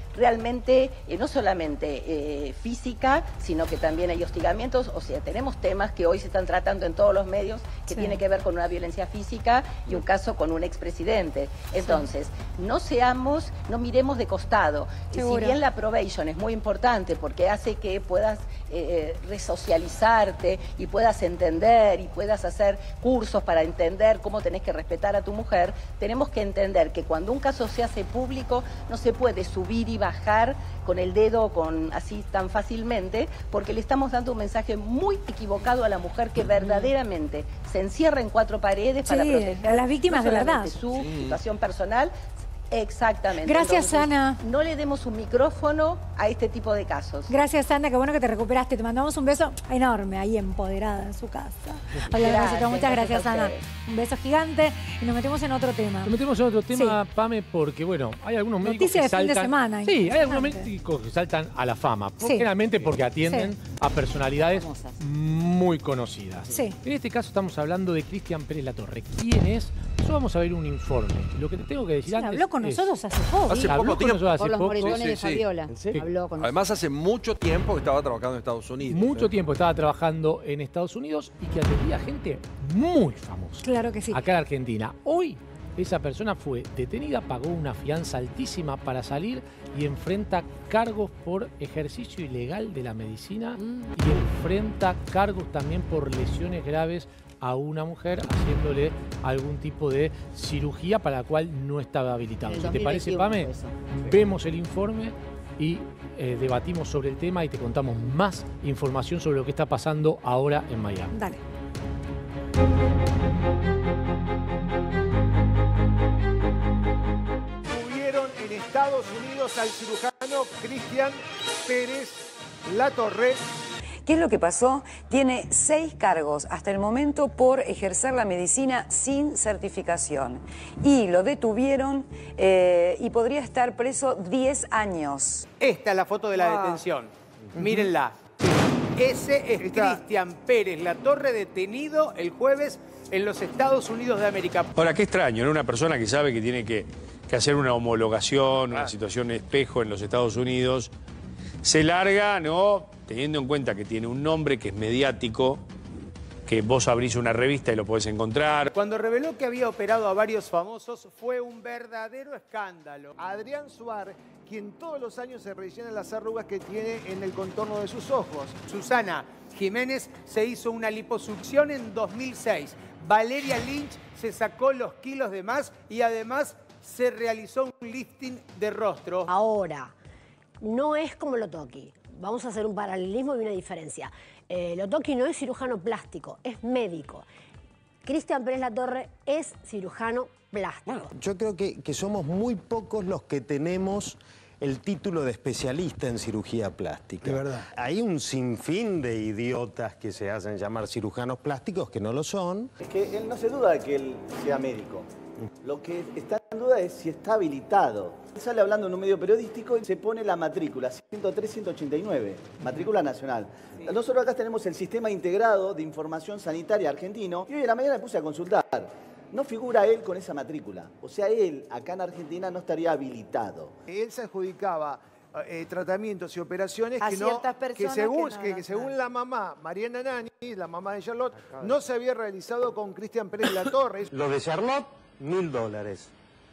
realmente eh, no solamente eh, física, sino que también hay hostigamientos. O sea, tenemos temas que hoy se están tratando en todos los medios que Sí. tiene que ver con una violencia física y un caso con un expresidente. Entonces, no seamos, no miremos de costado. Seguro. Si bien la probation es muy importante porque hace que puedas eh, resocializarte y puedas entender y puedas hacer cursos para entender cómo tenés que respetar a tu mujer, tenemos que entender que cuando un caso se hace público no se puede subir y bajar con el dedo con así tan fácilmente, porque le estamos dando un mensaje muy equivocado a la mujer que verdaderamente se encierra en cuatro paredes Sí, para proteger a las víctimas no de verdad. solamente su situación personal. Exactamente. Gracias, Entonces, Ana. no le demos un micrófono a este tipo de casos. Gracias, Ana, qué bueno que te recuperaste. Te mandamos un beso enorme ahí empoderada en su casa. Hola, Gracias, muchas gracias, gracias a Ana. ustedes. Un beso gigante y nos metemos en otro tema. Nos metemos en otro tema, Sí. Pame, porque, bueno, hay algunos médicos Noticia que de fin de saltan... semana, Sí, hay algunos impresionante. médicos que saltan a la fama. Sí. Generalmente porque atienden Sí. a personalidades Famosas. muy conocidas. Sí. En este caso estamos hablando de Cristian Pérez Latorre. ¿Quién es? Eso vamos a ver un informe. Lo que te tengo que decir Sí, antes habló con es- nosotros hace poco. Hace Habló poco con tiempo. nosotros hace Por los poco. moretones Sí, sí, de sí. Fabiola. serio? Habló con Además, hace mucho tiempo que estaba trabajando en Estados Unidos. Mucho ¿eh? tiempo estaba trabajando en Estados Unidos y que atendía gente muy famosa. Claro que sí. Acá en Argentina. Hoy esa persona fue detenida, pagó una fianza altísima para salir y enfrenta cargos por ejercicio ilegal de la medicina y enfrenta cargos también por lesiones graves a una mujer haciéndole algún tipo de cirugía para la cual no estaba habilitado. En Si el te parece, 2021 Pame, fue eso. vemos el informe y eh, debatimos sobre el tema y te contamos más información sobre lo que está pasando ahora en Miami. Dale. Tuvieron en Estados Unidos al cirujano Cristian Pérez Latorre. ¿Qué es lo que pasó? Tiene seis cargos hasta el momento por ejercer la medicina sin certificación. Y lo detuvieron eh, y podría estar preso diez años. Esta es la foto de la detención. Mírenla. Ese es Cristian Pérez Latorre, detenido el jueves en los Estados Unidos de América. Ahora, qué extraño, ¿no? Una persona que sabe que tiene que, que hacer una homologación, una situación espejo en los Estados Unidos, se larga, ¿no? Teniendo en cuenta que tiene un nombre que es mediático, que vos abrís una revista y lo podés encontrar. Cuando reveló que había operado a varios famosos, fue un verdadero escándalo. Adrián Suar, quien todos los años se rellena las arrugas que tiene en el contorno de sus ojos. Susana Jiménez se hizo una liposucción en dos mil seis. Valeria Lynch se sacó los kilos de más y además se realizó un lifting de rostro. Ahora, no es como Lotoki. Vamos a hacer un paralelismo y una diferencia. Eh, Lotoki no es cirujano plástico, es médico. Cristian Pérez Latorre es cirujano plástico. Yo creo que, que somos muy pocos los que tenemos el título de especialista en cirugía plástica. De verdad. Hay un sinfín de idiotas que se hacen llamar cirujanos plásticos que no lo son. Es que él no se duda de que él sea médico. Lo que está en duda es si está habilitado. Él sale hablando en un medio periodístico y se pone la matrícula ciento tres ciento ochenta y nueve, matrícula nacional. Nosotros acá tenemos el Sistema Integrado de Información Sanitaria argentino y hoy en la mañana me puse a consultar. No figura él con esa matrícula. O sea, él acá en Argentina no estaría habilitado. Él se adjudicaba eh, tratamientos y operaciones A que, no, ciertas que personas según, que no que, las que según dan. la mamá, Mariana Nani, la mamá de Charlotte, no se había realizado con Cristian Pérez Latorre. Lo de Charlotte, mil dólares.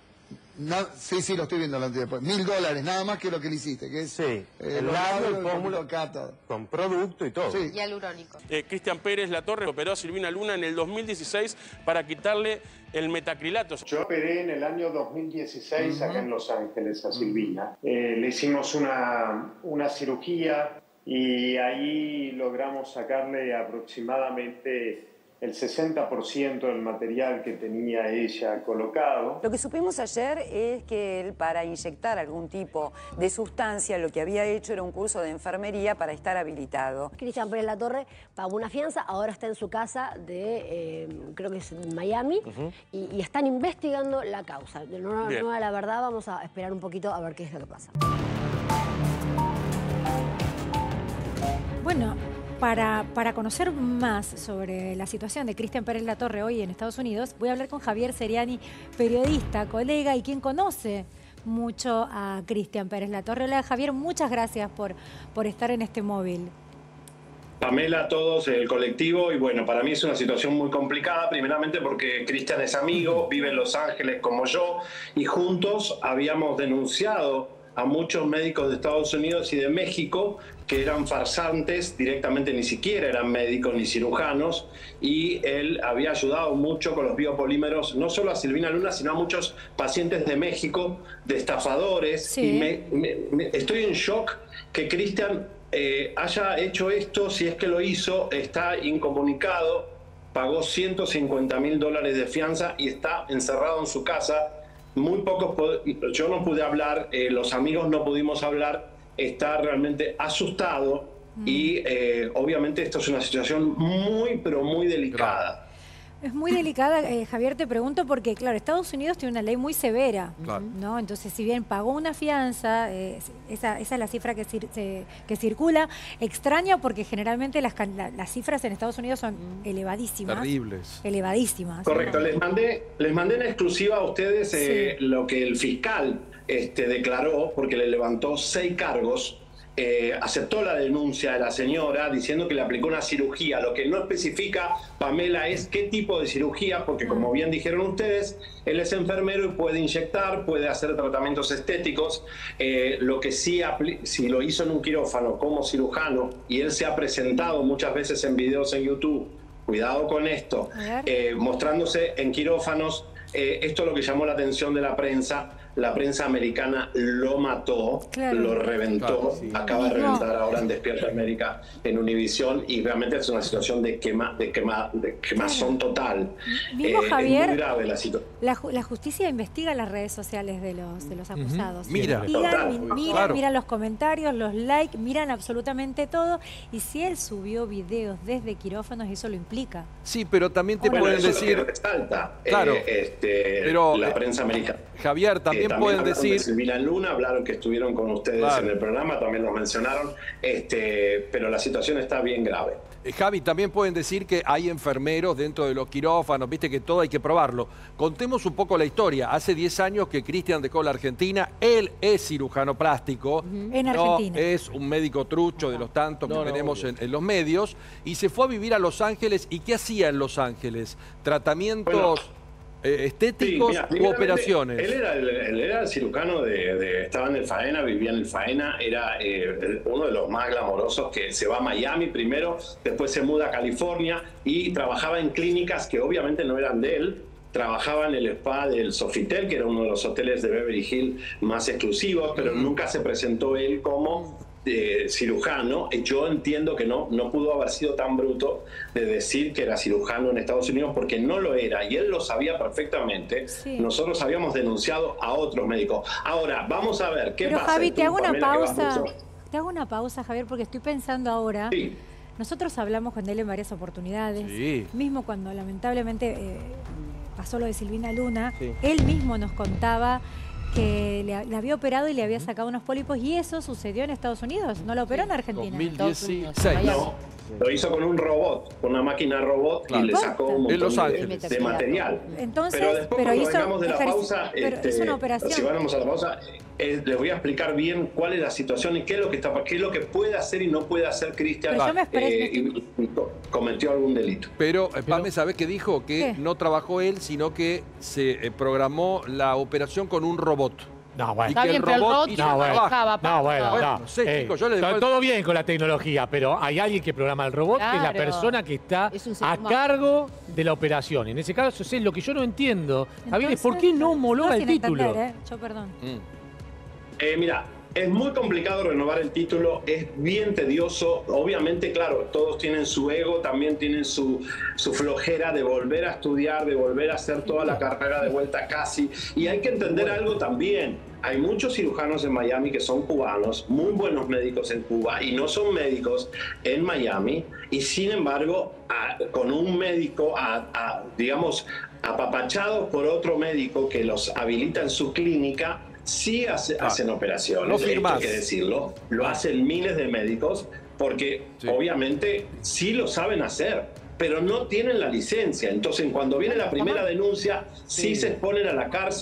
No, sí, sí, lo estoy viendo delante después. Mil dólares, nada más que lo que le hiciste, que es Sí, eh, el los lado, labios, el el pómulo, acá, todo. con producto y todo. Sí. Hialurónico. Eh, Cristian Pérez Latorre operó a Silvina Luna en el dos mil dieciséis para quitarle el metacrilato. Yo operé en el año dos mil dieciséis acá en Los Ángeles a Silvina. Eh, le hicimos una, una cirugía y ahí logramos sacarle aproximadamente el sesenta por ciento del material que tenía ella colocado. Lo que supimos ayer es que él, para inyectar algún tipo de sustancia, lo que había hecho era un curso de enfermería para estar habilitado. Cristian Pérez Latorre pagó una fianza, ahora está en su casa de, eh, creo que es en Miami, Ujú. y, y están investigando la causa. De no, Bien. no a la verdad, vamos a esperar un poquito a ver qué es lo que pasa. Bueno, para, para conocer más sobre la situación de Cristian Pérez Latorre hoy en Estados Unidos, voy a hablar con Javier Seriani, periodista, colega y quien conoce mucho a Cristian Pérez Latorre. Hola, Javier, muchas gracias por, por estar en este móvil. Pamela, a todos, el colectivo, y bueno, para mí es una situación muy complicada, primeramente porque Cristian es amigo, vive en Los Ángeles como yo, y juntos habíamos denunciado a muchos médicos de Estados Unidos y de México que eran farsantes, directamente ni siquiera eran médicos ni cirujanos, y él había ayudado mucho con los biopolímeros, no solo a Silvina Luna, sino a muchos pacientes de México, de estafadores, sí. y me, me, me, estoy en shock que Cristian Eh, haya hecho esto. Si es que lo hizo, está incomunicado, pagó ciento cincuenta mil dólares de fianza y está encerrado en su casa. Muy pocos, yo no pude hablar, eh, los amigos no pudimos hablar, está realmente asustado mm. y eh, obviamente esto es una situación muy, pero muy delicada. Es muy delicada, eh, Javier, te pregunto porque, claro, Estados Unidos tiene una ley muy severa, claro. ¿no? Entonces, si bien pagó una fianza, eh, esa, esa es la cifra que, cir se, que circula, extraña porque generalmente las, la, las cifras en Estados Unidos son elevadísimas. Terribles. Elevadísimas. Correcto, les mandé, les mandé en exclusiva a ustedes eh, sí. lo que el fiscal este, declaró, porque le levantó seis cargos. Eh, aceptó la denuncia de la señora diciendo que le aplicó una cirugía. Lo que no especifica, Pamela, es qué tipo de cirugía, porque como bien dijeron ustedes, él es enfermero y puede inyectar, puede hacer tratamientos estéticos. Eh, lo que sí, si lo hizo en un quirófano como cirujano, y él se ha presentado muchas veces en videos en YouTube, cuidado con esto, eh, mostrándose en quirófanos, eh, esto es lo que llamó la atención de la prensa. La prensa americana lo mató, claro. lo reventó, claro, sí. acaba de reventar no. ahora en Despierta América en Univisión, y realmente es una situación de, quema, de, quema, de quemazón claro. total. Mismo, eh, Javier, es muy grave la situación. La, la justicia investiga las redes sociales de los, de los acusados. Uh-huh. Mira, investigan, mi, miran, claro. miran los comentarios, los likes, miran absolutamente todo, y si él subió videos desde quirófanos, eso lo implica. Sí, pero también te bueno, pueden eso decir... Es lo que resalta, claro, eh, este, pero, la prensa americana. Javier, también, Eh, también pueden decir... De Silvina Luna, hablaron que estuvieron con ustedes claro. en el programa, también los mencionaron, este, pero la situación está bien grave. Eh, Javi, también pueden decir que hay enfermeros dentro de los quirófanos, viste que todo hay que probarlo. Contemos un poco la historia. Hace diez años que Cristian dejó la Argentina, él es cirujano plástico, uh-huh. en no Argentina. es un médico trucho de los tantos no, que no, tenemos no, en, en los medios, y se fue a vivir a Los Ángeles. ¿Y qué hacía en Los Ángeles? Tratamientos... Bueno, Eh, estéticos sí, mira, u operaciones. Él era el, él era el cirujano de, de... Estaba en el Faena, vivía en el Faena, era eh, uno de los más glamorosos, que se va a Miami primero, después se muda a California y trabajaba en clínicas que obviamente no eran de él. Trabajaba en el spa del Sofitel, que era uno de los hoteles de Beverly Hills más exclusivos, pero mm. nunca se presentó él como... Eh, cirujano. Yo entiendo que no, no pudo haber sido tan bruto de decir que era cirujano en Estados Unidos, porque no lo era, y él lo sabía perfectamente. Sí. Nosotros habíamos denunciado a otros médicos. Ahora, vamos a ver qué Pero, pasa. Javi, te hago una Pamela, pausa. Te hago una pausa, Javier, porque estoy pensando ahora. Sí. Nosotros hablamos con él en varias oportunidades. Sí. Mismo cuando lamentablemente eh, pasó lo de Silvina Luna, sí. él mismo nos contaba que le, le había operado y le había sacado unos pólipos, y eso sucedió en Estados Unidos, no lo operó en Argentina. dos mil dieciséis. No, lo hizo con un robot, con una máquina robot, claro. y le sacó un montón de, de material. Entonces, pero después pero cuando hizo, vengamos de la pausa, pero este, hizo una operación. si vamos a la pausa, eh, les voy a explicar bien cuál es la situación y qué es lo que está, qué es lo que puede hacer y no puede hacer Cristian. Eh, y, y cometió algún delito. Pero, eh, Pame, ¿sabés qué dijo? Que ¿Qué? no trabajó él, sino que se eh, programó la operación con un robot. No, bueno. Está bien, pero el robot no, bueno. trabajaba. No, bueno, bueno, no. no sé, eh, chicos, yo le devuelvo... Todo bien con la tecnología, pero hay alguien que programa el robot, claro. que es la persona que está a cargo de la operación. En ese caso, es lo que yo no entiendo, Javier, es por qué no homologa el título. Entender, ¿eh? Yo perdón. Mm. Eh, mira, es muy complicado renovar el título, es bien tedioso. Obviamente, claro, todos tienen su ego, también tienen su, su flojera de volver a estudiar, de volver a hacer toda la carrera de vuelta casi. Y hay que entender algo también. Hay muchos cirujanos en Miami que son cubanos, muy buenos médicos en Cuba, y no son médicos en Miami. Y sin embargo, a, con un médico, a, a, digamos, apapachado por otro médico que los habilita en su clínica, sí hace, ah, hacen operaciones, no firmas. Hay que decirlo, lo hacen miles de médicos, porque sí. obviamente sí lo saben hacer, pero no tienen la licencia. Entonces, cuando viene la primera denuncia, sí, sí se exponen a la cárcel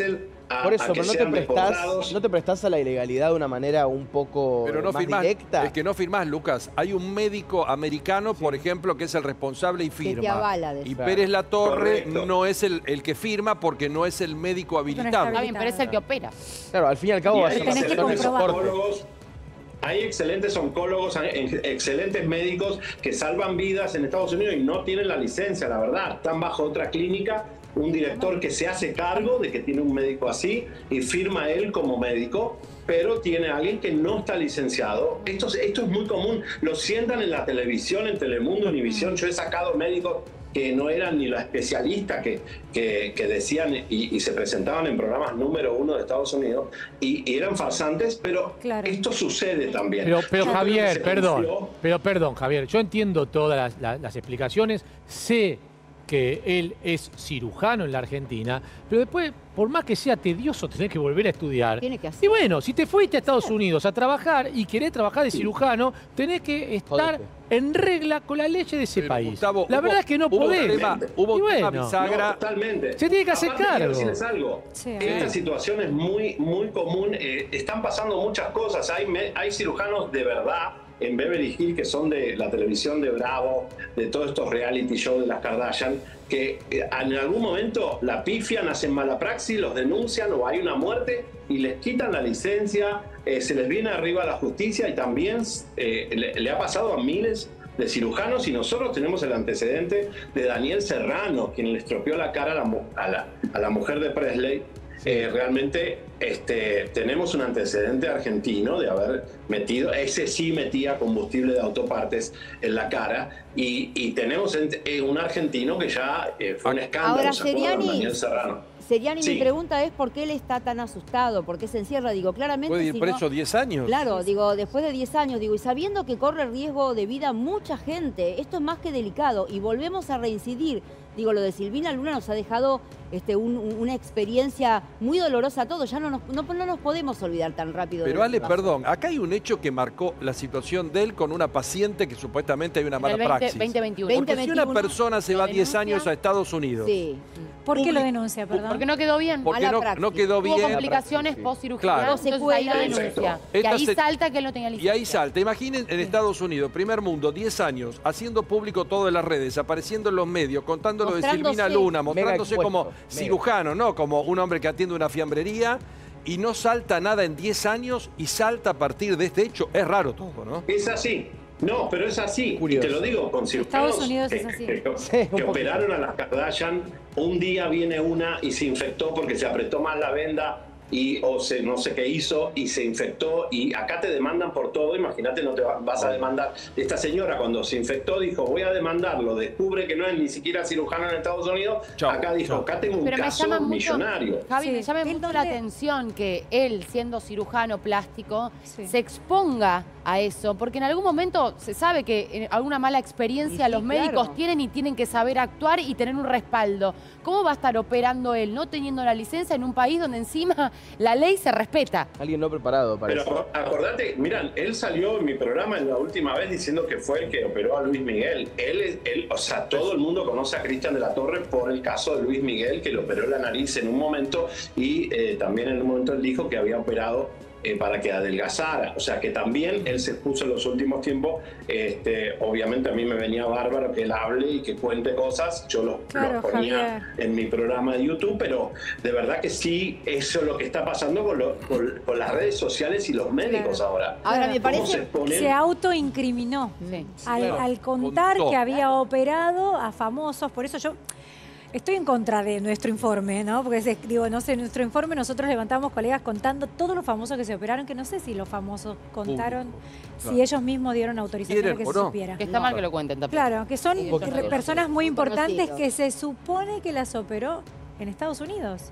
a, Por eso, a que pero no te, sean prestás, deportados. no te prestás a la ilegalidad de una manera un poco Pero no más firmás, directa. es que no firmás, Lucas. Hay un médico americano, por ejemplo, que es el responsable y firma. te avala de y eso. Pérez Latorre Correcto. no es el, el que firma porque no es el médico habilitado. Está bien, pero es el que opera. Claro, al fin y al cabo Y va a hay ser la excelentes persona de soporte. oncólogos, hay excelentes oncólogos, hay excelentes médicos que salvan vidas en Estados Unidos y no tienen la licencia, la verdad. Están bajo otra clínica, un director que se hace cargo de que tiene un médico así y firma él como médico, pero tiene a alguien que no está licenciado. Esto, esto es muy común. Lo sientan en la televisión, en Telemundo, Univisión. Yo he sacado médicos que no eran ni los especialistas que, que, que decían y, y se presentaban en programas número uno de Estados Unidos y, y eran farsantes, pero Claro. esto sucede también. Pero, pero Yo creo que Javier, se perdón, confió- pero perdón, Javier, yo entiendo todas las, las- las explicaciones, sé que él es cirujano en la Argentina, pero después, por más que sea tedioso tener que volver a estudiar, Tiene que hacer. y bueno, si te fuiste a Estados Unidos a trabajar y querés trabajar de cirujano, tenés que estar Jodete. en regla con la ley de ese Pero, país. Gustavo, la hubo- verdad es que no hubo podés. un tema- hubo Y un tema bueno, bisagra. No, totalmente. Se tiene que hacer Aparte, quiero cargo. decirles algo. Sí. Esta situación es muy, muy común. Eh, están pasando muchas cosas. Hay, me- hay cirujanos de verdad en Beverly Hills que son de la televisión de Bravo, de todos estos reality shows de las Kardashian, que eh, en algún momento la pifian, hacen mala praxis, los denuncian o hay una muerte y les quitan la licencia, eh, se les viene arriba la justicia y también eh, le, le ha pasado a miles de cirujanos y nosotros tenemos el antecedente de Daniel Serrano, quien le estropeó la cara a la, mu- a la, a la mujer de Presley. Eh, realmente este, tenemos un antecedente argentino de haber metido, ese sí metía combustible de autopartes en la cara y, y tenemos en- eh, un argentino que ya eh, fue un escándalo, Ahora, ¿se acuerdan? Seriani, Daniel Serrano. Seriani, Sí. mi pregunta es por qué él está tan asustado, por qué se encierra. Digo, claramente... Puede ir si no- preso diez años. Claro, digo, después de diez años, digo, y sabiendo que corre riesgo de vida mucha gente, esto es más que delicado y volvemos a reincidir. Digo, lo de Silvina Luna nos ha dejado este, un- un- una experiencia muy dolorosa a todos, ya no nos, no, no nos podemos olvidar tan rápido. de Pero lo Ale, que pasó. perdón, acá hay un hecho que marcó la situación de él con una paciente que supuestamente hay una En mala el veinte, praxis. veinte veintiuno. Porque si una persona se va lo diez denuncia. años a Estados Unidos, Sí. ¿Por qué lo Public- denuncia, perdón? Porque no quedó bien. porque Mala no, praxis. no quedó Tuvo bien. complicaciones post-cirugía, Claro. entonces ahí lo Secuelas. denuncia. Y Esta ahí se- salta que él no tenía Y licencia. ahí salta. Imaginen en Estados Unidos, primer mundo, diez años, haciendo público todo en las redes, apareciendo en los medios, contando lo de Mostrándose. Silvina Luna, mostrándose Mega como expuesto, mega. cirujano, ¿no? Como un hombre que atiende una fiambrería y no salta nada en diez años y salta a partir de este hecho. Es raro todo, ¿no? Es así. No, pero es así. Curioso. Y te lo digo, con cirujanos Estados Unidos es que- así. que, Sí, un que poquito. operaron a las Kardashian, un día viene una y se infectó porque se apretó más la venda y o se, no sé qué hizo y se infectó y acá te demandan por todo. Imagínate, no te va- vas a demandar. Esta señora cuando se infectó dijo, voy a demandarlo, descubre que no es ni siquiera cirujano en Estados Unidos. Chao, acá dijo, chao. acá tengo un Pero me caso llama mucho, millonario. Javi, Sí. me llama ¿En mucho dónde? la atención que él, siendo cirujano plástico, Sí. se exponga a eso, porque en algún momento se sabe que en alguna mala experiencia Y sí, los médicos claro. tienen y tienen que saber actuar y tener un respaldo. ¿Cómo va a estar operando él no teniendo la licencia en un país donde encima la ley se respeta? Alguien no preparado, parece. Pero acordate, miran, él salió en mi programa en la última vez diciendo que fue el que operó a Luis Miguel. Él, es- él, o sea, todo el mundo conoce a Cristian de la Torre por el caso de Luis Miguel, que le operó la nariz en un momento y eh, también en un momento él dijo que había operado eh, para que adelgazara. O sea, que también él se expuso en los últimos tiempos. Este, obviamente a mí me venía bárbaro que él hable y que cuente cosas. Yo los, Claro, los ponía Javier. en mi programa de YouTube, pero de verdad que sí, eso es lo que está pasando con, lo- con- con las redes sociales y los médicos Claro. ahora. Ahora, me ¿Cómo se parece... exponen? Se autoincriminó Sí. al, Claro, al contar contó. que había operado a famosos. Por eso yo estoy en contra de nuestro informe, ¿no? Porque es- digo, no sé, en nuestro informe nosotros levantamos colegas contando todos los famosos que se operaron, que no sé si los famosos contaron, si Claro. ellos mismos dieron autorización a ¿Quieren que o se no? supiera. Que está mal que lo cuenten también. Claro, que son Sí, re- conocido. personas muy importantes Conocido. que se supone que las operó en Estados Unidos.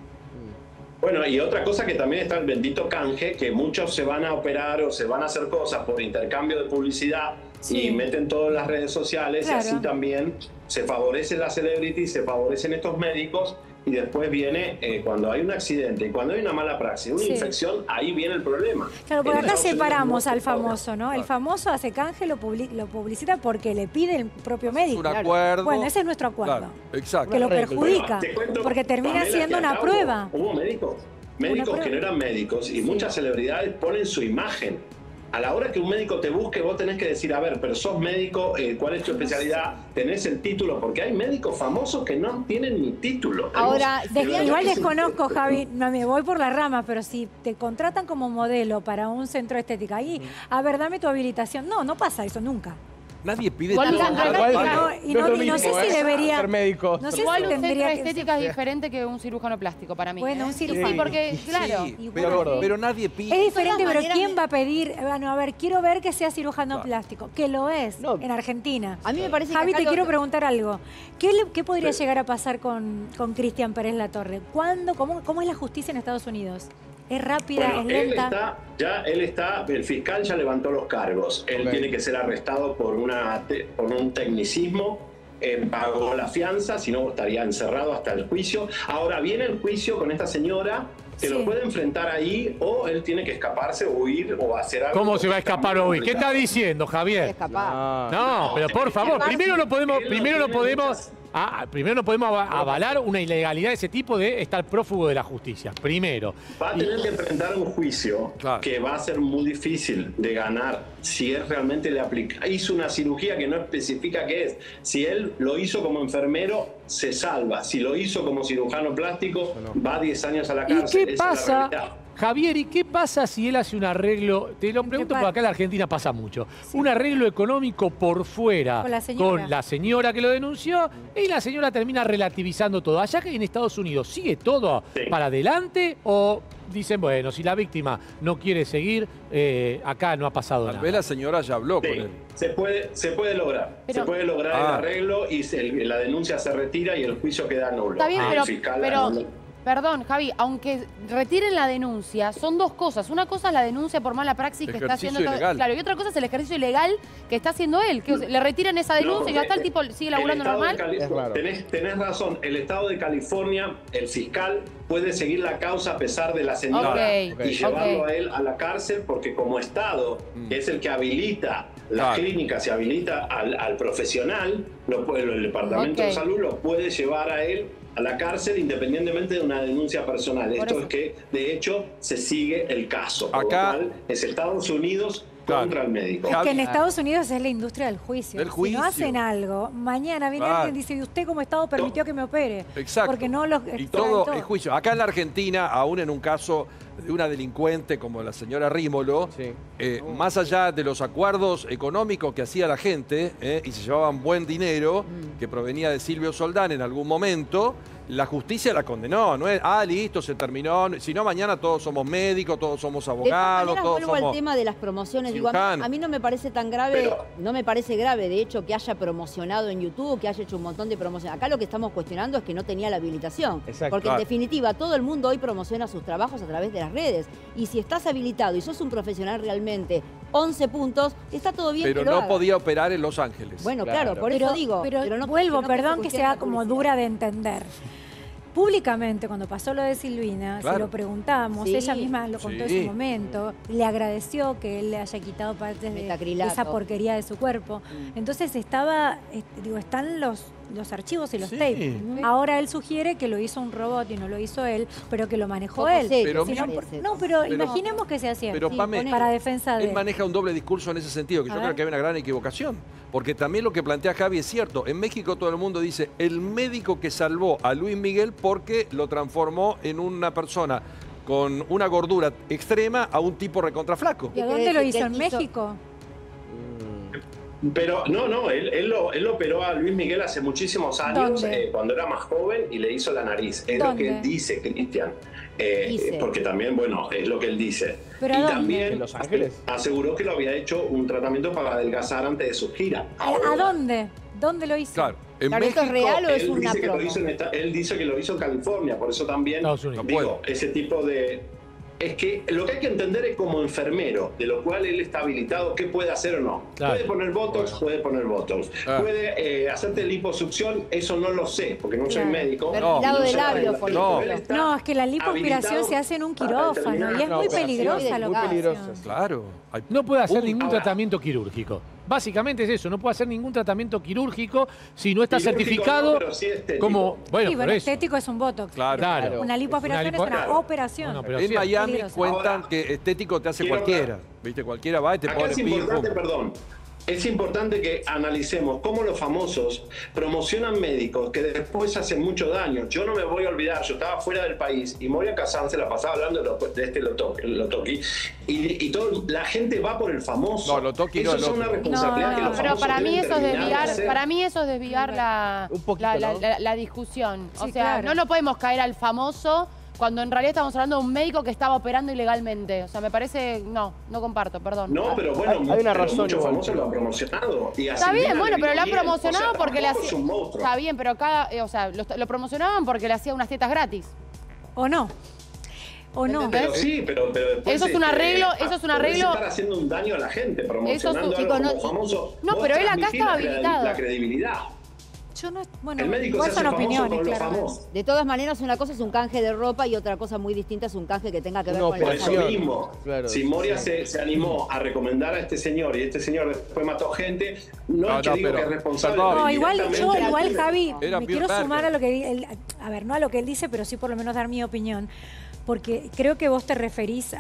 Bueno, y otra cosa que también está el bendito canje, que muchos se van a operar o se van a hacer cosas por intercambio de publicidad Sí. y meten todo en las redes sociales Claro. y así también se favorecen las celebrities, se favorecen estos médicos y después viene eh, cuando hay un accidente, cuando hay una mala praxis, una Sí. infección, ahí viene el problema. Claro, porque En acá Estados separamos Unidos, al no se cobra. famoso, ¿no? El famoso hace canje, lo, publi- lo publicita porque le pide el propio médico. un acuerdo. Bueno, ese es nuestro acuerdo. Claro, exacto. Que lo perjudica, Bueno, te cuento, porque termina Pamela, siendo que una acá prueba. Hubo, hubo médicos, médicos que no eran médicos y muchas celebridades ponen su imagen. A la hora que un médico te busque, vos tenés que decir, a ver, pero sos médico, eh, ¿cuál es tu especialidad? ¿Tenés el título? Porque hay médicos famosos que no tienen ni título. Ahora, Hemos- de- de verdad igual que sí. desconozco, Javi, no me voy por las ramas, pero si te contratan como modelo para un centro de estética, ahí, a ver, dame tu habilitación. No, no pasa eso nunca. Nadie pide Igual todo. un centro- Acá- igual- no, y no, y no sé si debería. Ser médico. No sé Igual si un centro tendría de que estética es diferente que un cirujano plástico para mí. Bueno, ¿eh? un cirujano. Sí, porque, claro. Sí, Y pero, bueno, pero nadie pide. Es diferente, todas pero maneras ¿quién me- va a pedir? Bueno, a ver, quiero ver que sea cirujano Claro. plástico. Que lo es No. en Argentina. A mí me parece que Javi, acá te lo- quiero preguntar algo. ¿Qué, le- qué podría llegar a pasar con, con Cristian Pérez Latorre? ¿Cuándo? Cómo, ¿Cómo es la justicia en Estados Unidos? ¿Es rápida? Bueno, ¿Es él lenta? está, ya él está, el fiscal ya levantó los cargos. Él Ok. tiene que ser arrestado por, una, te- por un tecnicismo. Eh, pagó la fianza, si no estaría encerrado hasta el juicio. Ahora viene el juicio con esta señora que Sí. lo puede enfrentar ahí o él tiene que escaparse o huir o hacer algo. ¿Cómo se va a escapar Está muy hoy? ¿Qué está complicado. diciendo, Javier? Escapar. No, pero por favor, Él- primero no podemos, él no primero no tiene podemos, muchas- ah, primero no podemos ava- avalar una ilegalidad de ese tipo de estar prófugo de la justicia. Primero. Va a tener que enfrentar un juicio Claro. que va a ser muy difícil de ganar si él realmente le aplica. Hizo una cirugía que no especifica qué es. Si él lo hizo como enfermero, se salva. Si lo hizo como cirujano plástico, va diez años a la ¿Y cárcel. qué Esa es la pasa, realidad. Javier, y qué pasa si él hace un arreglo? Te lo pregunto porque acá en la Argentina pasa mucho. Un arreglo económico por fuera Con la señora. con la señora que lo denunció y la señora termina relativizando todo. Allá que en Estados Unidos, ¿sigue todo Sí. para adelante o dicen, bueno, si la víctima no quiere seguir, eh, acá no ha pasado Tal nada? vez la señora ya habló Sí, con él. se puede, se puede lograr. Pero- se puede lograr Ah. el arreglo y se- el- la denuncia se retira y el juicio queda nulo. Está bien, El pero, fiscal pero anula. perdón, Javi, aunque retiren la denuncia, son dos cosas. Una cosa es la denuncia por mala praxis que está Ejercicio haciendo todo- ilegal. claro, y otra cosa es el ejercicio ilegal que está haciendo él, que le retiran esa denuncia y ya está el tipo sigue laburando el estado de normal. Cali- Es raro. Tenés, tenés razón, el estado de California, el fiscal puede seguir la causa a pesar de la señora Ok, y llevarlo ok. a él a la cárcel porque como Estado Mm. es el que habilita las Claro. clínicas y habilita al, al profesional, lo puede- el Departamento Ok. de Salud lo puede llevar a él a la cárcel independientemente de una denuncia personal. Por Esto eso. es que, de hecho, se sigue el caso. Por Acá- lo cual, es Estados Unidos Claro. contra el médico. Es que en Javi- Estados Unidos es la industria del juicio. Del Si juicio. no hacen algo, mañana viene Claro. alguien y dice, ¿y usted como Estado permitió que me opere? Exacto. Porque no los Y extrae todo es juicio. Acá en la Argentina, aún en un caso de una delincuente como la señora Rímolo, Sí. eh, más allá de los acuerdos económicos que hacía la gente eh, y se llevaban buen dinero que provenía de Silvio Soldán en algún momento, la justicia la condenó. No es, ah, listo, se terminó. Si no, mañana todos somos médicos, todos somos De todas abogados, maneras, todos vuelvo somos... al tema de las promociones. Digo, a, mí, cirujanos. a mí no me parece tan grave, Pero- no me parece grave, de hecho, que haya promocionado en YouTube, que haya hecho un montón de promociones. Acá lo que estamos cuestionando es que no tenía la habilitación. Exacto. Porque Claro. en definitiva, todo el mundo hoy promociona sus trabajos a través de las redes. Y si estás habilitado y sos un profesional realmente, once puntos, está todo bien Pero que lo no hagas. podía operar en Los Ángeles. Bueno, claro, por Pero, eso digo. pero, no- vuelvo, que no- que perdón se que cuestione sea la como publicidad. dura de entender. Públicamente, cuando pasó lo de Silvina, Claro. se lo preguntamos, Sí. ella misma lo contó Sí. en su momento, le agradeció que él le haya quitado partes de, de Metacrilato. esa porquería de su cuerpo. Mm. Entonces estaba, este, digo, están los, los archivos y los Sí. tapes. Ahora él sugiere que lo hizo un robot y no lo hizo él, pero que lo manejó Poco él. serio, Pero Si no, me por- parece. no, pero, Pero- imaginemos que sea así. Pero, Sí, Pame, para defensa de Él maneja un doble discurso en ese sentido, que A yo ver. creo que hay una gran equivocación. Porque también lo que plantea Javi es cierto. En México todo el mundo dice el médico que salvó a Luis Miguel porque lo transformó en una persona con una gordura extrema a un tipo recontraflaco. ¿Y a ¿Qué dónde quiere lo decir? hizo? Que ¿En hizo- México? Pero no, no, él, él, lo, él operó a Luis Miguel hace muchísimos años, ¿Dónde? eh, cuando era más joven, y le hizo la nariz. Es lo ¿Dónde? que él dice, Cristian. Eh, Dice. Porque también, bueno, es lo que él dice. ¿Pero y a dónde? también ¿En Los Ángeles? aseguró que lo había hecho un tratamiento para adelgazar antes de su gira. ¿A, a dónde? ¿Dónde lo hizo? Claro. En Claro, ¿esto es México, real o es Él una dice, que lo promo? hizo en esta- él dice que lo hizo en California, por eso también Estados Unidos. No digo, puedo. ese tipo de... es que lo que hay que entender es como enfermero, de lo cual él está habilitado, qué puede hacer o no. Claro. Puede poner Botox, puede poner Botox. Ah. Puede eh, hacerte liposucción, eso no lo sé, porque no soy Claro. médico. Perfilado No, de no labios, sé. por No. ejemplo. No, es que la lipoaspiración habilitado se hace en un para quirófano determinar y es una muy operación. peligrosa la Muy operación. peligrosa. Claro. Hay- No puede hacer Uh, ningún ahora. tratamiento quirúrgico. Básicamente es eso, no puede hacer ningún tratamiento quirúrgico si no está Quirúrgico certificado no, pero sí estético. como... Bueno, Sí, por bueno, eso. estético es un botox. Claro. Claro. Una lipoaspiración Una lipo- es una Claro. operación. No, no, pero En sí. Miami Peligroso. cuentan Ahora, que estético te hace quiero cualquiera. ver. ¿Viste? Cualquiera va y te Acá pone es pijo. importante, perdón, es importante que analicemos cómo los famosos promocionan médicos que después hacen mucho daño. Yo no me voy a olvidar, yo estaba fuera del país y Moria Kazan se la pasaba hablando de, lo- de este Lotoki, Lotoki y, y todo, la gente va por el famoso. No, Lotoki no, Eso es Loki. una No, responsabilidad no, que los no. Pero famosos para mí deben eso es terminar de desviar, hacer. para mí eso es desviar la, Un poquito, la, la- ¿no? la- la discusión. O Sí, sea, claro. no lo podemos caer al famoso cuando en realidad estamos hablando de un médico que estaba operando ilegalmente. O sea, me parece, no, no comparto, perdón. No, pero bueno, Hay- hay una pero razón muchos igual. famosos lo han promocionado. Y a Está Silvina bien, bueno, le pero lo vino han bien. promocionado O sea, porque le tampoco hacía... es un monstruo. Está bien, pero cada, eh, o sea, lo, lo promocionaban porque le hacía unas tetas gratis. ¿O no? ¿O no? Pero sí, pero, pero después... Eso es un este, arreglo, eso es un podés arreglo- estar haciendo un daño a la gente, promocionando Eso es- algo chicos, como no- famoso. no, Vos pero él acá transmitís estaba la credi- habilitado. La credibilidad. Yo no, bueno, El médico igual se son hace famoso opiniones, con los claramente. famosos. De todas maneras, una cosa es un canje de ropa y otra cosa muy distinta es un canje que tenga que ver Una con la Por eso salud. operación. mismo, Claro, si Moria sí. se, se animó a recomendar a este señor y este señor después mató gente, no, No, es que no, digo pero- que es responsable. perdón. No, igual yo, directamente. igual Javi, Era me Bill quiero Berger. sumar a lo que él, a ver, no a lo que él dice, pero sí por lo menos dar mi opinión. Porque creo que vos te referís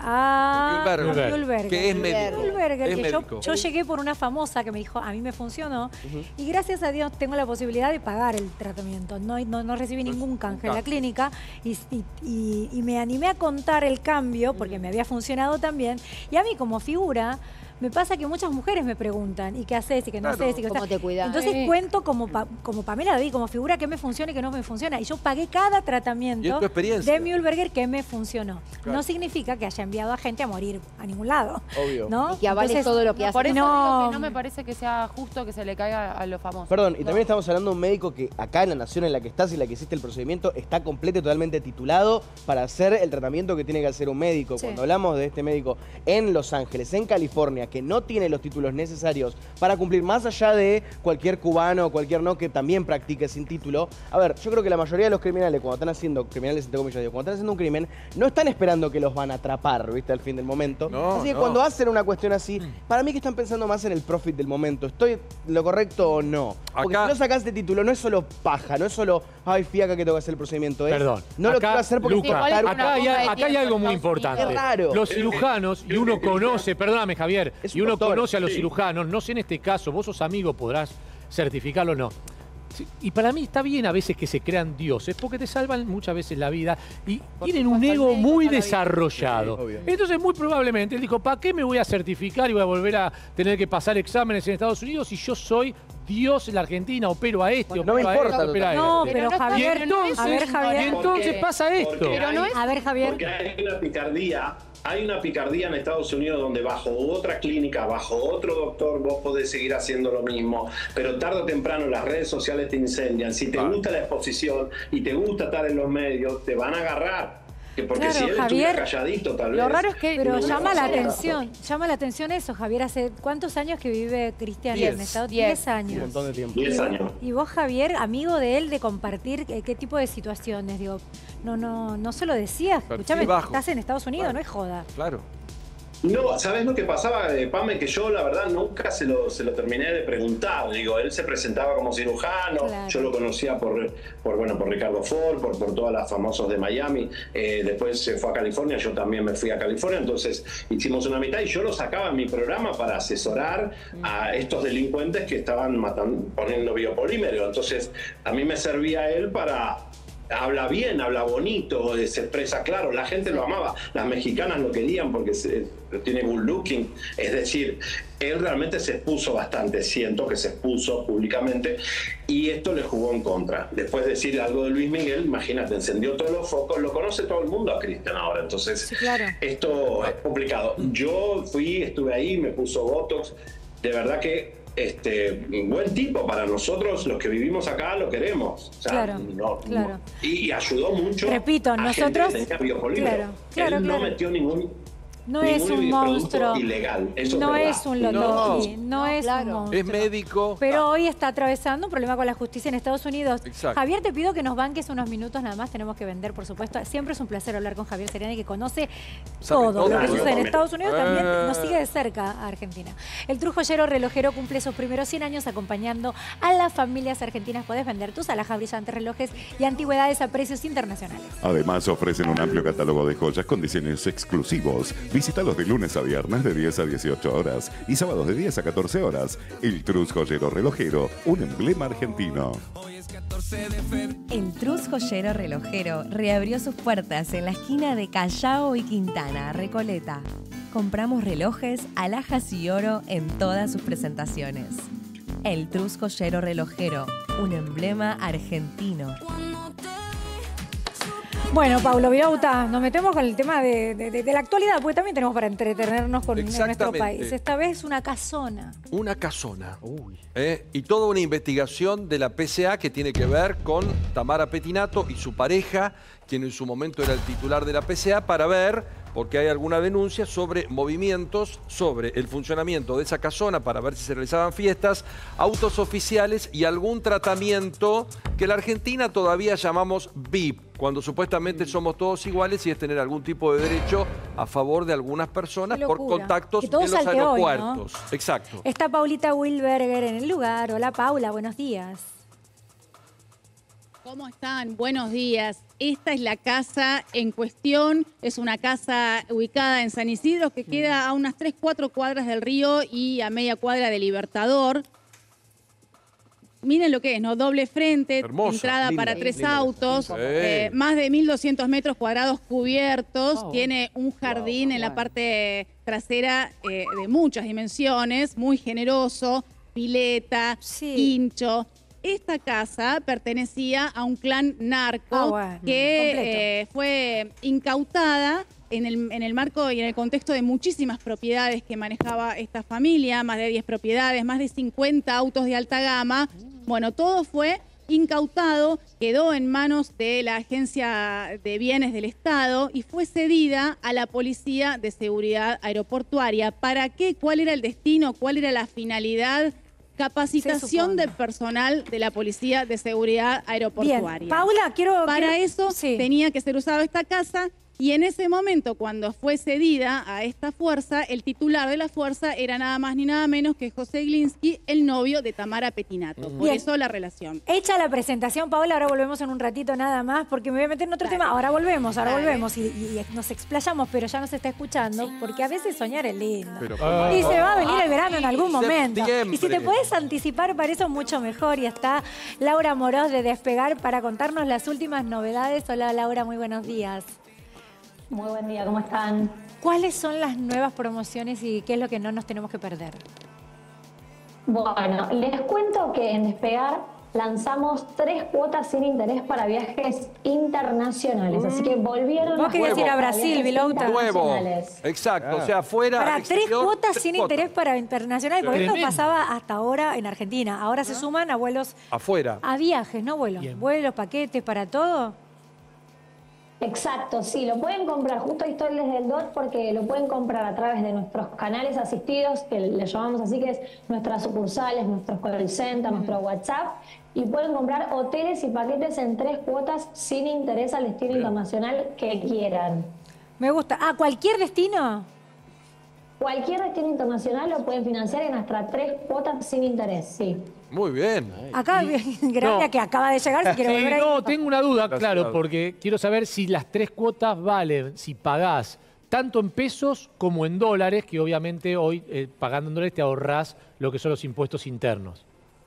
a Bill Berger. a Bill Berger. Que es médico. Bill Berger, Es que yo, médico. yo llegué por una famosa que me dijo, a mí me funcionó, y gracias a Dios tengo la posibilidad de pagar el tratamiento. No, no, no recibí ningún canje en la clínica y, y- y- y me animé a contar el cambio porque me había funcionado también. Y a mí como figura... Me pasa que muchas mujeres me preguntan, ¿y qué haces? ¿Y qué no Claro. haces? ¿Y qué ¿Cómo estás? te cuidás? Entonces Sí. cuento como, pa- como Pamela David, como figura que me funciona y que no me funciona. Y yo pagué cada Y es tratamiento tu experiencia. de Mühlberger que me funcionó. Claro. No significa que haya enviado a gente a morir a ningún lado. Obvio. ¿No? Y que avales Entonces, todo lo que No, hace. por eso No. digo que no me parece que sea justo que se le caiga a los famosos. Perdón, y No. también estamos hablando de un médico que acá en la nación en la que estás y en la que hiciste el procedimiento está completo y totalmente titulado para hacer el tratamiento que tiene que hacer un médico. Sí. Cuando hablamos de este médico en Los Ángeles, en California, que no tiene los títulos necesarios para cumplir más allá de cualquier cubano o cualquier no que también practique sin título. A ver, yo creo que la mayoría de los criminales, cuando están haciendo, criminales entre comillas, digo, cuando están haciendo un crimen, no están esperando que los van a atrapar, ¿viste? Al fin del momento. No, Así que no. cuando hacen una cuestión así, para mí que están pensando más en el profit del momento. ¿Estoy lo correcto o no? Porque Acá- si no sacás este título, no es solo paja, no es solo, ay, fiaca que tengo que hacer el procedimiento. Es, Perdón. no lo Acá, quiero hacer porque Luca, tengo que estar- acá, hay, acá hay algo muy importante. Es raro. Los cirujanos, y uno conoce, perdóname Javier, Es y un uno doctor. conoce a los Sí. cirujanos, no sé en este caso, vos sos amigo, podrás certificarlo o no. Sí, y para mí está bien a veces que se crean dioses, porque te salvan muchas veces la vida y tienen un supuesto, ego el médico muy toda la vida. desarrollado. Sí, obvio. Entonces, muy probablemente, él dijo, ¿para qué me voy a certificar y voy a volver a tener que pasar exámenes en Estados Unidos si yo soy Dios en la Argentina, opero a este, No me opero a importa este, opero a No, este? pero no está- Y Javier, pero no es entonces, a ver, un- Javier. y entonces Porque- pasa esto. porque Pero no hay- es- A ver, Javier. Porque hay una picardía, hay una picardía en Estados Unidos donde bajo otra clínica, bajo otro doctor, vos podés seguir haciendo lo mismo, pero tarde o temprano las redes sociales te incendian. Si te Claro. gusta la exposición y te gusta estar en los medios, te van a agarrar. Que porque Claro, si él Javier, estuviera calladito, tal vez. Lo raro es que... Pero no hubiera llama la pasado nada. atención, llama la atención eso, Javier. ¿Hace cuántos años que vive Cristian Diez. en Estados Diez. Diez Un años. montón de tiempo. diez Y vos- años. Y vos, Javier, amigo de él, de compartir qué, qué tipo de situaciones, digo, no, no, no se lo decías. Perfil Escuchame, bajo. estás en Estados Unidos, Claro. no es joda. Claro. No, ¿sabes lo que pasaba, eh, Pame? Que yo, la verdad, nunca se lo, se lo terminé de preguntar. Digo, él se presentaba como cirujano, Claro. yo lo conocía por, por, bueno, por Ricardo Ford, por, por todas las famosos de Miami. Eh, después se fue a California, yo también me fui a California, entonces hicimos una mitad y yo lo sacaba en mi programa para asesorar a estos delincuentes que estaban matando, poniendo biopolímero. Entonces, a mí me servía él para... Habla bien, habla bonito, eh, se expresa claro, la gente lo amaba, las mexicanas lo querían porque se, tiene good looking, es decir, él realmente se expuso bastante, siento que se expuso públicamente y esto le jugó en contra. Después de decir algo de Luis Miguel, imagínate, encendió todos los focos, lo conoce todo el mundo a Cristian ahora, entonces Sí, claro. esto es complicado. Yo fui, estuve ahí, me puso Botox, de verdad que este, buen tipo. Para nosotros, los que vivimos acá, lo queremos. O sea, Claro, no- claro. no- y, y ayudó mucho. Repito, a nosotros- gente que tenía biopolímero. claro, claro, Él no claro. metió ningún. No ningún es un producto monstruo. ilegal. Eso No es, es un verdad. lotoqui, no, no es un monstruo. Es médico. Pero hoy está atravesando un problema con la justicia en Estados Unidos. Exacto. Javier, te pido que nos banques unos minutos nada más. Tenemos que vender, por supuesto. Siempre es un placer hablar con Javier Seriani, que conoce Sabe todo. todo. Lo que Claro. sucede en Estados Unidos también Eh. nos sigue de cerca a Argentina. El True Joyero Relojero cumple sus primeros cien años acompañando a las familias argentinas. Puedes vender tus alhajas, brillantes, relojes y antigüedades a precios internacionales. Además, ofrecen un amplio catálogo de joyas con diseños exclusivos. Visítalos de lunes a viernes de diez a dieciocho horas y sábados de diez a catorce horas. El Trus Joyero Relojero, un emblema argentino. El Trus Joyero Relojero reabrió sus puertas en la esquina de Callao y Quintana, Recoleta. Compramos relojes, alhajas y oro en todas sus presentaciones. El Trus Joyero Relojero, un emblema argentino. Bueno, Paulo Vilauta, nos metemos con el tema de, de- de- de la actualidad, porque también tenemos para entretenernos con en nuestro Exactamente. país. Esta vez una casona. Una casona. ¿Eh? Y toda una investigación de la P C A que tiene que ver con Tamara Pettinato y su pareja, quien en su momento era el titular de la P C A, para ver, porque hay alguna denuncia sobre movimientos, sobre el funcionamiento de esa casona, para ver si se realizaban fiestas, autos oficiales y algún tratamiento que en la Argentina todavía llamamos V I P, cuando supuestamente somos todos iguales y es tener algún tipo de derecho a favor de algunas personas Qué por locura. contactos Que todo en los salte hoy, ¿no? aeropuertos. Exacto. Está Paulita Wilberger en el lugar. Hola, Paula, buenos días. ¿Cómo están? Buenos días. Esta es la casa en cuestión. Es una casa ubicada en San Isidro que queda a unas tres, cuatro cuadras del río y a media cuadra de Libertador. Miren lo que es, ¿no? Doble frente, Hermosa, entrada linda, para tres linda. autos, Sí. eh, más de mil doscientos metros cuadrados cubiertos. Wow. Tiene un jardín en la parte trasera eh, de muchas dimensiones, muy generoso, pileta, quincho. Esta casa pertenecía a un clan narco Ah, bueno, que eh, fue incautada en el, en el marco y en el contexto de muchísimas propiedades que manejaba esta familia, más de diez propiedades, más de cincuenta autos de alta gama. Bueno, todo fue incautado, quedó en manos de la Agencia de Bienes del Estado y fue cedida a la Policía de Seguridad Aeroportuaria. ¿Para qué? ¿Cuál era el destino? ¿Cuál era la finalidad? Capacitación de personal de la Policía de Seguridad Aeroportuaria. Bien, Paula, quiero... Para quiero- eso tenía que ser usado esta casa y en ese momento, cuando fue cedida a esta fuerza, el titular de la fuerza era nada más ni nada menos que José Glinsky, el novio de Tamara Pettinato. Por Bien. eso la relación. Hecha la presentación, Paola, ahora volvemos en un ratito nada más, porque me voy a meter en otro tema. Ahora volvemos, ahora Dale. volvemos y, y nos explayamos, pero ya nos está escuchando, porque a veces soñar es lindo. Pero, y se va a venir el verano en algún momento. Septiembre. Y si te puedes anticipar para eso, mucho mejor. Y está Laura Moroz de Despegar para contarnos las últimas novedades. Hola, Laura, muy buenos días. Muy buen día, ¿cómo están? ¿Cuáles son las nuevas promociones y qué es lo que no nos tenemos que perder? Bueno, les cuento que en Despegar lanzamos tres cuotas sin interés para viajes internacionales. Así que volvieron Vos las querías ir a cuotas para Brasil, viajes Vilauta. Nuevo. internacionales. Exacto. O sea, fuera. Para al tres exterior, cuotas tres sin cuotas. interés para internacional, porque esto Tremendo. pasaba hasta ahora en Argentina. Ahora se suman a vuelos, Afuera. a viajes, no vuelos. Vuelos, paquetes, para todo. Exacto, sí, lo pueden comprar, justo ahí estoy desde el D O T porque lo pueden comprar a través de nuestros canales asistidos, que le llamamos así, que es nuestras sucursales, nuestros call center, nuestro WhatsApp, y pueden comprar hoteles y paquetes en tres cuotas sin interés al destino internacional que quieran. Me gusta. Ah, ¿cualquier destino? Cualquier destino internacional lo pueden financiar en nuestras tres cuotas sin interés, sí. Muy bien. Acá, Gracia, No. que acaba de llegar, si quiere Sí, volver ahí. no, tengo una duda, Gracias. claro, porque quiero saber si las tres cuotas valen, si pagás tanto en pesos como en dólares, que obviamente hoy eh, pagando en dólares te ahorrás lo que son los impuestos internos.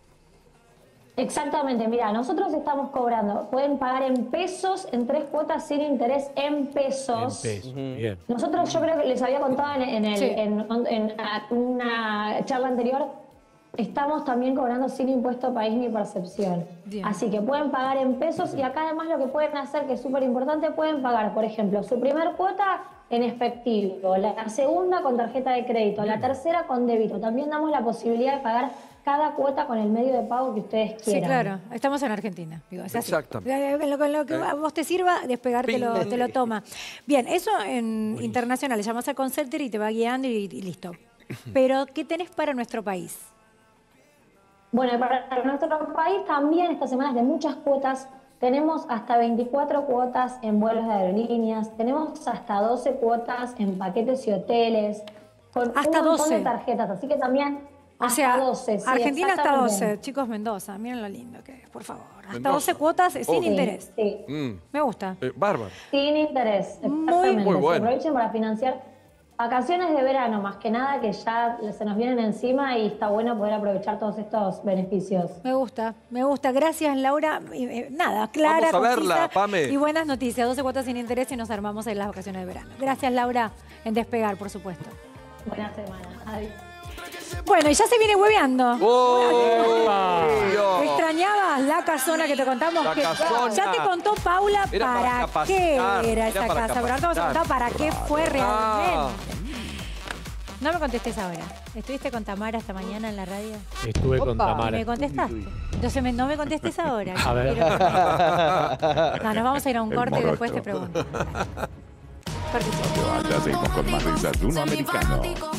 Exactamente, mira, nosotros estamos cobrando, pueden pagar en pesos en tres cuotas sin interés en pesos. En pesos, bien. Nosotros, yo creo que les había contado en, en el- Sí. en- en una charla anterior, estamos también cobrando sin impuesto país ni percepción. Bien. Así que pueden pagar en pesos y acá además lo que pueden hacer, que es súper importante, pueden pagar, por ejemplo, su primer cuota en efectivo, la segunda con tarjeta de crédito, la tercera con débito. También damos la posibilidad de pagar cada cuota con el medio de pago que ustedes quieran. Sí, claro. Estamos en Argentina. Digo, es así. Exactamente. Con lo, con lo que a vos te sirva, Despegar te lo, te lo toma. Bien, eso en internacional. Le llamas a Concerter y te va guiando y, y listo. Pero, ¿qué tenés para nuestro país? Bueno, para nuestro país también esta semana es de muchas cuotas. Tenemos hasta veinticuatro cuotas en vuelos de aerolíneas, tenemos hasta doce cuotas en paquetes y hoteles, con Hasta un montón doce. de tarjetas, así que también O hasta sea, doce. Sí, Argentina hasta exactamente. doce. Chicos, Mendoza, miren lo lindo que es, por favor. Hasta Mendoza. doce cuotas sin Ojo. interés. Sí, Mm. Me gusta. Eh, bárbaro. sin interés, exactamente. muy bueno. Se aprovechen para financiar vacaciones de verano, más que nada, que ya se nos vienen encima y está bueno poder aprovechar todos estos beneficios. Me gusta, me gusta. Gracias, Laura. Y, eh, nada, clara, Vamos a verla, concisa Pame. y buenas noticias. doce cuotas sin interés y nos armamos en las vacaciones de verano. Gracias, Laura, en Despegar, por supuesto. Buena semana. Adiós. Bueno, y ya se viene hueveando. ¡Oh! ¿Extrañabas la casona que te contamos? La que casona. Ya te contó Paula Era para para, qué capacitar, era era esa para casa. Pero ahora te vamos a contar para qué fue Ah. realmente. No me contestes ahora. ¿Estuviste con Tamara esta mañana en la radio? Estuve con Opa. Tamara. ¿Me contestaste? Entonces me- no me contestes ahora. A ver. Quiero- No, nos vamos a ir a un El corte y después te morocho. pregunto. No te vayas, seguimos con más desayuno americano.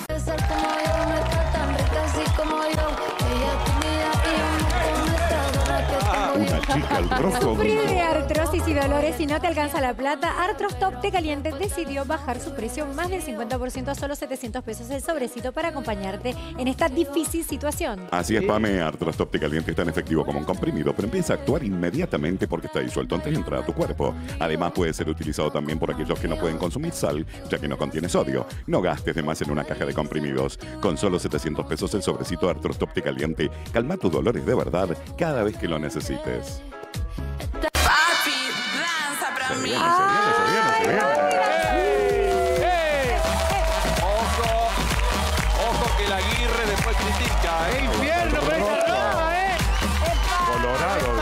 Una chica al rojo Sufrir vivo. de artrosis y dolores y no te alcanza la plata, Arthrostop Té Caliente decidió bajar su precio más del cincuenta por ciento a solo setecientos pesos el sobrecito para acompañarte en esta difícil situación. Así es, Pame, Arthrostop Té Caliente es tan efectivo como un comprimido, pero empieza a actuar inmediatamente porque está disuelto antes de entrar a tu cuerpo. Además, puede ser utilizado también por aquellos que no pueden consumir sal, ya que no contiene sodio. No gastes de más en una caja de comprimidos. Con solo setecientos pesos el sobrecito Arthrostop Té Caliente, calma tus dolores de verdad cada vez que lo necesites. Se viene, se viene, se viene, se viene. Ojo, ojo que la Aguirre después critica. ¿eh? Infierno, pero esa ropa, ¿eh? Colorado.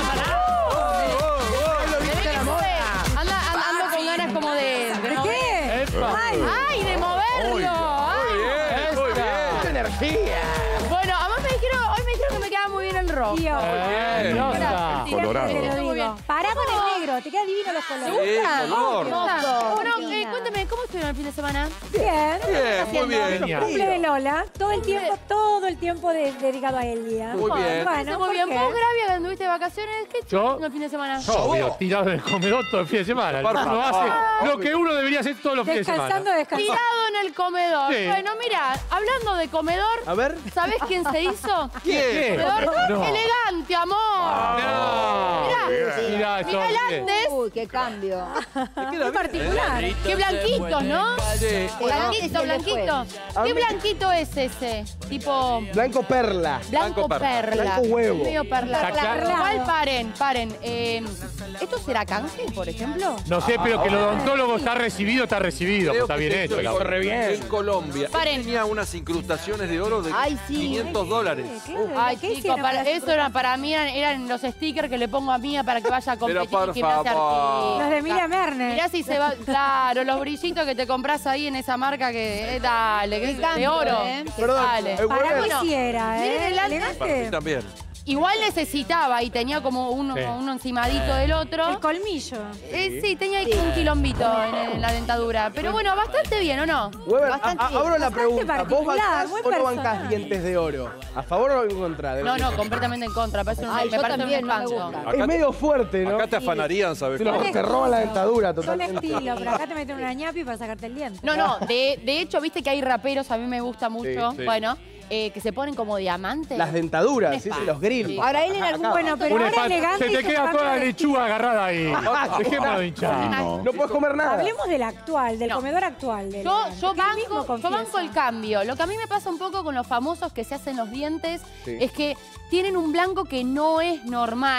Anda, anda- ando con ganas como de... ¿De, ¿De qué? Epa. ¡Ay! ¡Ay, de moverlo! ¡Ay! Muy bien. ¡Qué energía! Bueno, además me dijeron, hoy me dijeron que me queda muy bien el rojo. Tío, Eh, Bien. Rosa. Colorado. te lo Muy bien. digo. Pará con el negro, te quedan divinos los ¿Te colores. gusta? Sí, color. ¿Te gusta? Bueno, Cortina. eh, cuéntame, ¿cómo estuvieron el fin de semana? Bien. Bien, muy bien. Genial. Cumple de Lola, todo el tiempo, todo el tiempo de- dedicado a Elia. Muy bien. Bueno, muy ¿por bien. qué? ¿Vos, Gravia, que anduviste de vacaciones? ¿Qué Yo- hiciste el fin de semana? Obvio, tirado en el comedor todo el fin de semana. Por Uno favor. hace lo que uno debería hacer todos los fines de Descansando, semana. descansando. Tirado en el comedor. Sí. Bueno, mira, hablando de comedor, A ver. ¿sabés quién se hizo? ¿Quién? Comedor No. elegante, amor. No. Mirá. Mirá, eso. Mirá el antes. Uy, qué cambio. Qué particular. Qué blanquitos, ¿no? Sí. Blanquito, se le blanquito. A ¿Qué mí- blanquito es ese? Tipo Blanco perla. blanco Blanco perla. perla. Blanco huevo. Medio perla. Está claro. Igual paren, paren. Eh, ¿Esto será canje, por ejemplo? No sé, pero que el odontólogo está recibido, está recibido. Creo Está que bien se hecho. hizo la en- Corre bien. En Colombia. Paren. Tenía unas incrustaciones de oro de Ay, sí. quinientos dólares. ¿Qué? Ay, ¿Qué chicos, hicieron para, para eso era para mí, eran, eran los stickers que le pongo a Mía para que vaya a competir Pero por y que me hace favor. Los de Miriam Mernes. Mirá si se va, claro, los brillitos que te compras ahí en esa marca que, eh, dale, que es de cambio, oro. ¿eh? Que Perdón, sale. el Para mí Bueno, sí era, miren ¿eh? el alto. Para mí Elegante. también. Igual necesitaba y tenía como uno, Sí. uno encimadito del otro. El colmillo. Eh, sí, tenía ahí un quilombito en, en la dentadura. Pero bueno, bastante bien, ¿o no? Weber, a- Bastante- a- abro la bastante pregunta. ¿Vos particular, bancás muy o no bancás personal. dientes de oro? ¿A favor o en contra? de No, lo no, que- completamente en contra. Parece un, Ay, me yo parece también, un no me espanto. gusta. Acá Es medio fuerte, ¿no? Acá te afanarían, ¿sabes Te, lo- cómo? te roban la dentadura Son totalmente. estilo, pero acá te meten una ñapi para sacarte el diente. No, no, de, de hecho, viste que hay raperos, a mí me gusta mucho, Sí, sí. bueno, eh, que se ponen como diamantes. Las dentaduras, Un sí, sí, espanto. los grills. Ahora él en algún Bueno, pero Un ahora espanto. elegante. Se y te queda cambia toda la de lechuga agarrada ahí. Dejémoslo de hinchar. No. No puedes comer nada. Hablemos del actual, del No. comedor actual. Del Yo, elegante, yo, que él mismo banco, yo banco confiesa. el cambio. Lo que a mí me pasa un poco con los famosos que se hacen los dientes Sí. es que tienen un blanco que no es normal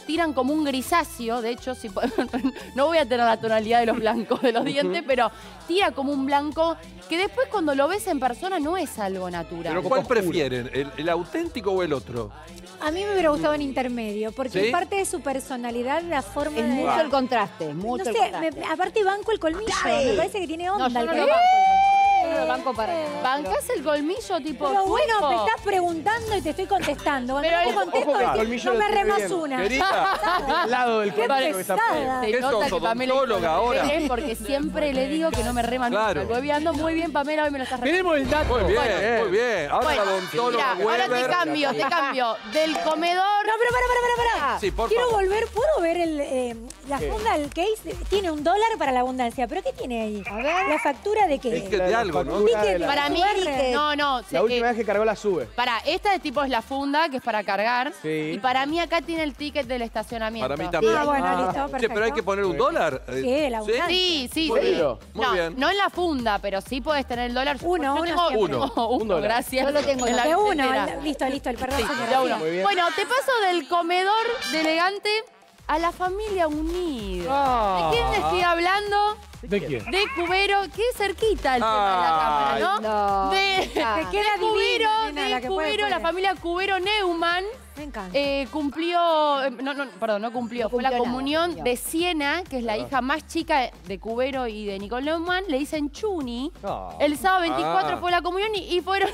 tiran como un grisáceo, de hecho, si, no voy a tener la tonalidad de los blancos de los dientes, pero tira como un blanco que después cuando lo ves en persona no es algo natural. ¿Pero cuál prefieren? ¿El, el auténtico o el otro? A mí me hubiera gustado en intermedio, porque ¿Sí? parte de su personalidad, la forma Es de... mucho el contraste, mucho No el sé, contraste. me- aparte banco el colmillo, Dale. me parece que tiene onda. No, yo el no lo colmillo. banco, yo no lo banco para nada. ¿Bancás el colmillo tipo Pero bueno, chueco? me estás preguntando y te estoy contestando. Cuando Pero no te el- contesto, ojo que el decís, colmillo no lo me tiene remas bien. una. Querida, al lado del Qué colmillo que está pesada. Se ¿Qué nota sos, que Pamela odontóloga ahora? es porque siempre le digo que no me reman Claro. nunca. Hueveando muy bien, Pamela, hoy me lo estás remando. Tenemos el dato. Muy bien, Bueno. muy bien. Ahora Bueno, la odontóloga mira, ahora te Weber. cambio, te cambio. Del comedor... No, pero para, para, para, para. Sí, por Quiero favor. volver, ¿puedo ver el, eh, la ¿Qué? funda del case? Tiene un dólar para la abundancia, ¿pero qué tiene ahí? A ver. ¿La factura de qué? Es que de algo, ¿no? Un ticket, la- Para mí, Q R. no, no. se- La última eh, vez que cargó la sube. Para, esta de tipo es la funda, que es para cargar. Sí. Y para mí acá tiene el ticket del estacionamiento. Para mí también. Ah, bueno, listo, Che, perfecto. pero hay que poner un dólar. Eh, Sí, la abundancia. Sí, sí, Muy sí. bien. Muy no, bien. no en la funda, pero sí puedes tener el dólar. Uno, Yo uno tengo siempre. Uno. uno, Un dólar. gracias. Yo lo tengo En la De uno, billetera. el- listo, listo, el perdón, Sí, señora. de uno. Muy bien. Bueno, te paso del comedor de elegante a la familia unida. Ah. ¿De quién estoy hablando? ¿De quién? De Cubero, que es cerquita el tema de la cámara, ¿no? No. De, Ah. de Te queda Cubero, divina, nena, de la que puede, Cubero, la puede. familia Cubero Neumann. Me encanta. Eh, cumplió, eh, no, no, perdón, no cumplió, No fue la cumplió nada, comunión cumplió. de Siena, que es la hija más chica de Cubero y de Nicole Neumann, le dicen Chuni. Ah. El sábado veinticuatro Ah. fue la comunión y, y fueron...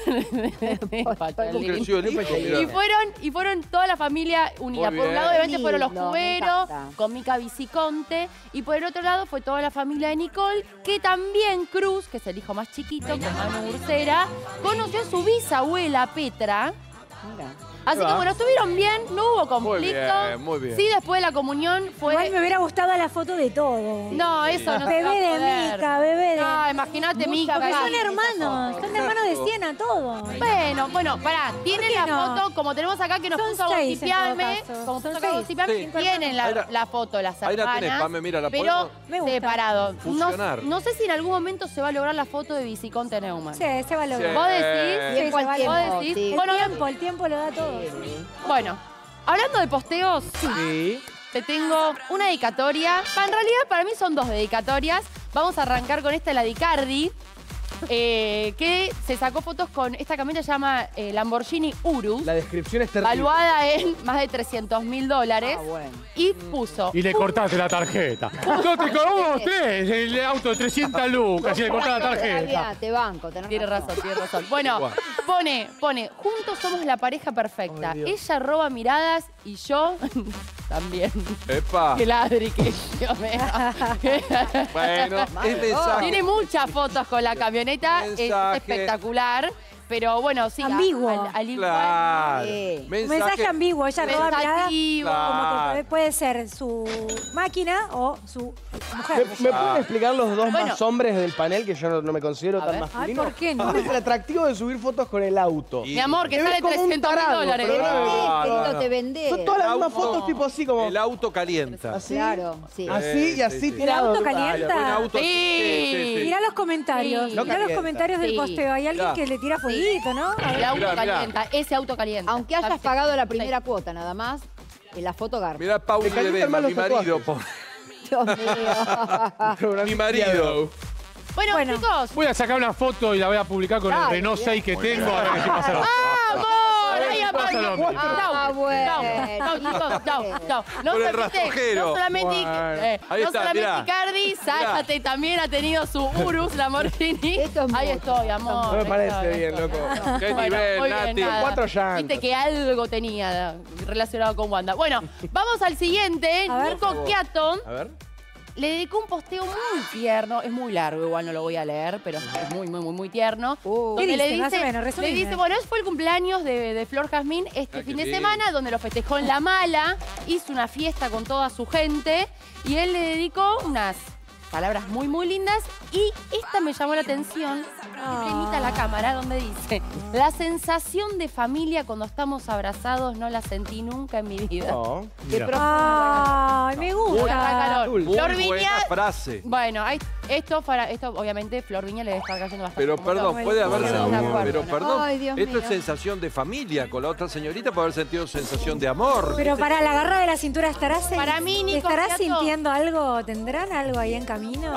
¿Cómo creció el hijo? Y fueron, y fueron toda la familia unida. Muy Por un lado, bien. obviamente, fueron los Lindo, me Cubero, encanta. con Mica Viciconte. Y por el otro lado fue toda la familia de Nicole, que también Cruz, que es el hijo más chiquito, con Manu Ursera, conoció a su bisabuela Petra. Mira. Así que bueno, estuvieron bien, no hubo conflicto. bien, muy bien. Sí, después de la comunión fue... Igual me hubiera gustado la foto de todo. No, eso no se Bebé va a de poder. Mica, bebé de... No, imagínate Mica. Porque son Gaby. hermanos, son hermanos de Siena todos. Bueno, bueno, pará, tienen qué la no? foto, como tenemos acá que nos Son puso a seis en todo gossipearme, caso. como Son puso acá a seis. gossipearme, Sí. tienen la, Ahí la- la foto, las ahí la hermanas, tenés, Pame, mira, la pero podemos Me gusta. separado. No, fusionar. no sé si en algún momento se va a lograr la foto de Viciconte Neumann. Sí, se va a lograr. Sí. ¿Vos decís? Sí, Tiempo se al va a tiempo, lograr. ¿Vos decís? sí. El Bueno, tiempo, el tiempo lo da todo. Bueno, hablando de posteos, Sí. te tengo una dedicatoria. Pa, En realidad, para mí son dos dedicatorias. Vamos a arrancar con esta, la de Icardi, eh, que se sacó fotos con esta camioneta que se llama eh, Lamborghini Urus, La descripción es terrible. valuada en más de trescientos mil dólares. Ah, bueno. Y puso... Y le cortaste la tarjeta. No te cobramos tres, el auto de trescientas lucas y le cortaste la tarjeta. Mira, te banco, tenés Tiene razón, tiene razón. Bueno, Guau. pone, pone, juntos somos la pareja perfecta. Ay, Dios. Ella roba miradas y yo también. Epa. Que ladri que yo me... Bueno, es mensaje. Tiene muchas fotos con la camioneta, es Mensaje. espectacular. Pero bueno, sí. Ambiguo. Al, al igual. Claro. Sí. Un mensaje ambiguo, ella roba mirada Pensativo. como que Claro. puede, puede ser su máquina o su ¿Me, mujer. me pueden explicar los dos Bueno. más hombres del panel, que yo no, no me considero A tan ver. masculino? Ay, ¿por qué no? ¿Cuál es el atractivo de subir fotos con el auto? Y- Mi amor, que Te sale ves como un trescientos mil tarado, dólares. pero no me- No, Querido, no, no. te vendés. Son todas las El mismas auto- fotos, tipo así como... El auto calienta. Así, Claro, sí. así y Sí, así sí, sí. tirado. ¿El auto Ay, calienta? Un auto Sí. sí, sí, sí. Mirá los comentarios, Sí. No mirá los calienta. comentarios del Sí. posteo. Hay alguien Mirá. que le tira fueguito, ¿no? A ver. El auto Mirá, mirá. calienta, ese auto calienta. Aunque hayas ¿Sabes? pagado la primera cuota nada más, en la foto garpa. Mirá Pauli Te de calientan Bema, más los mi marido. tatuajes. Dios mío. Mi marido. Bueno, Bueno. chicos. Voy a sacar una foto y la voy a publicar con el Dale, Renault bien. seis que tengo ahora que estoy pasando. ¡Vamos! Ahí Pasa aparte. lo mismo. Chau, Ah, bueno. chau, chau, chau, chau. No Con el solamente- rastrojero. No solamente, Bueno. eh, Ahí no está, solamente mirá. Icardi, Sácate también ha tenido su Urus Lamborghini. Esto es Ahí mucho. estoy, amor. No me ahí parece estoy, bien, ahí estoy. loco. Qué Bueno, nivel, muy bien, Nati. nada. Cuatro llantas. Viste que algo tenía relacionado con Wanda. Bueno, vamos al siguiente. A ver. Nico Quiato A ver. le dedicó un posteo muy tierno. Es muy largo, igual no lo voy a leer, pero es muy, muy, muy, muy tierno. Uh. ¿Qué Donde dice? le Más o dice, menos, le resumime. dice, bueno, ese fue el cumpleaños de, de Flor Jazmín este Ah, fin qué de lindo. semana, donde lo festejó en La Mala, hizo una fiesta con toda su gente y él le dedicó unas palabras muy, muy lindas y esta me llamó la atención, que te imita la cámara, donde dice, la sensación de familia cuando estamos abrazados no la sentí nunca en mi vida. No. Qué Mira. profundo. Ay, me Muy gusta. calor. Muy Flor buena Viña- frase. Bueno, ahí esto, para, esto obviamente Flor Viña le debe estar cayendo bastante. Pero como perdón, loco. puede haber Estamos de sentido, acuerdo, pero ¿no? perdón, Ay, Dios esto mío. es sensación de familia. Con la otra señorita puede haber sentido sensación de amor. Pero para la garra de la cintura, ¿estarás, Para mí, Nico, ¿estarás Fiato- sintiendo algo? ¿Tendrán algo ahí en camino?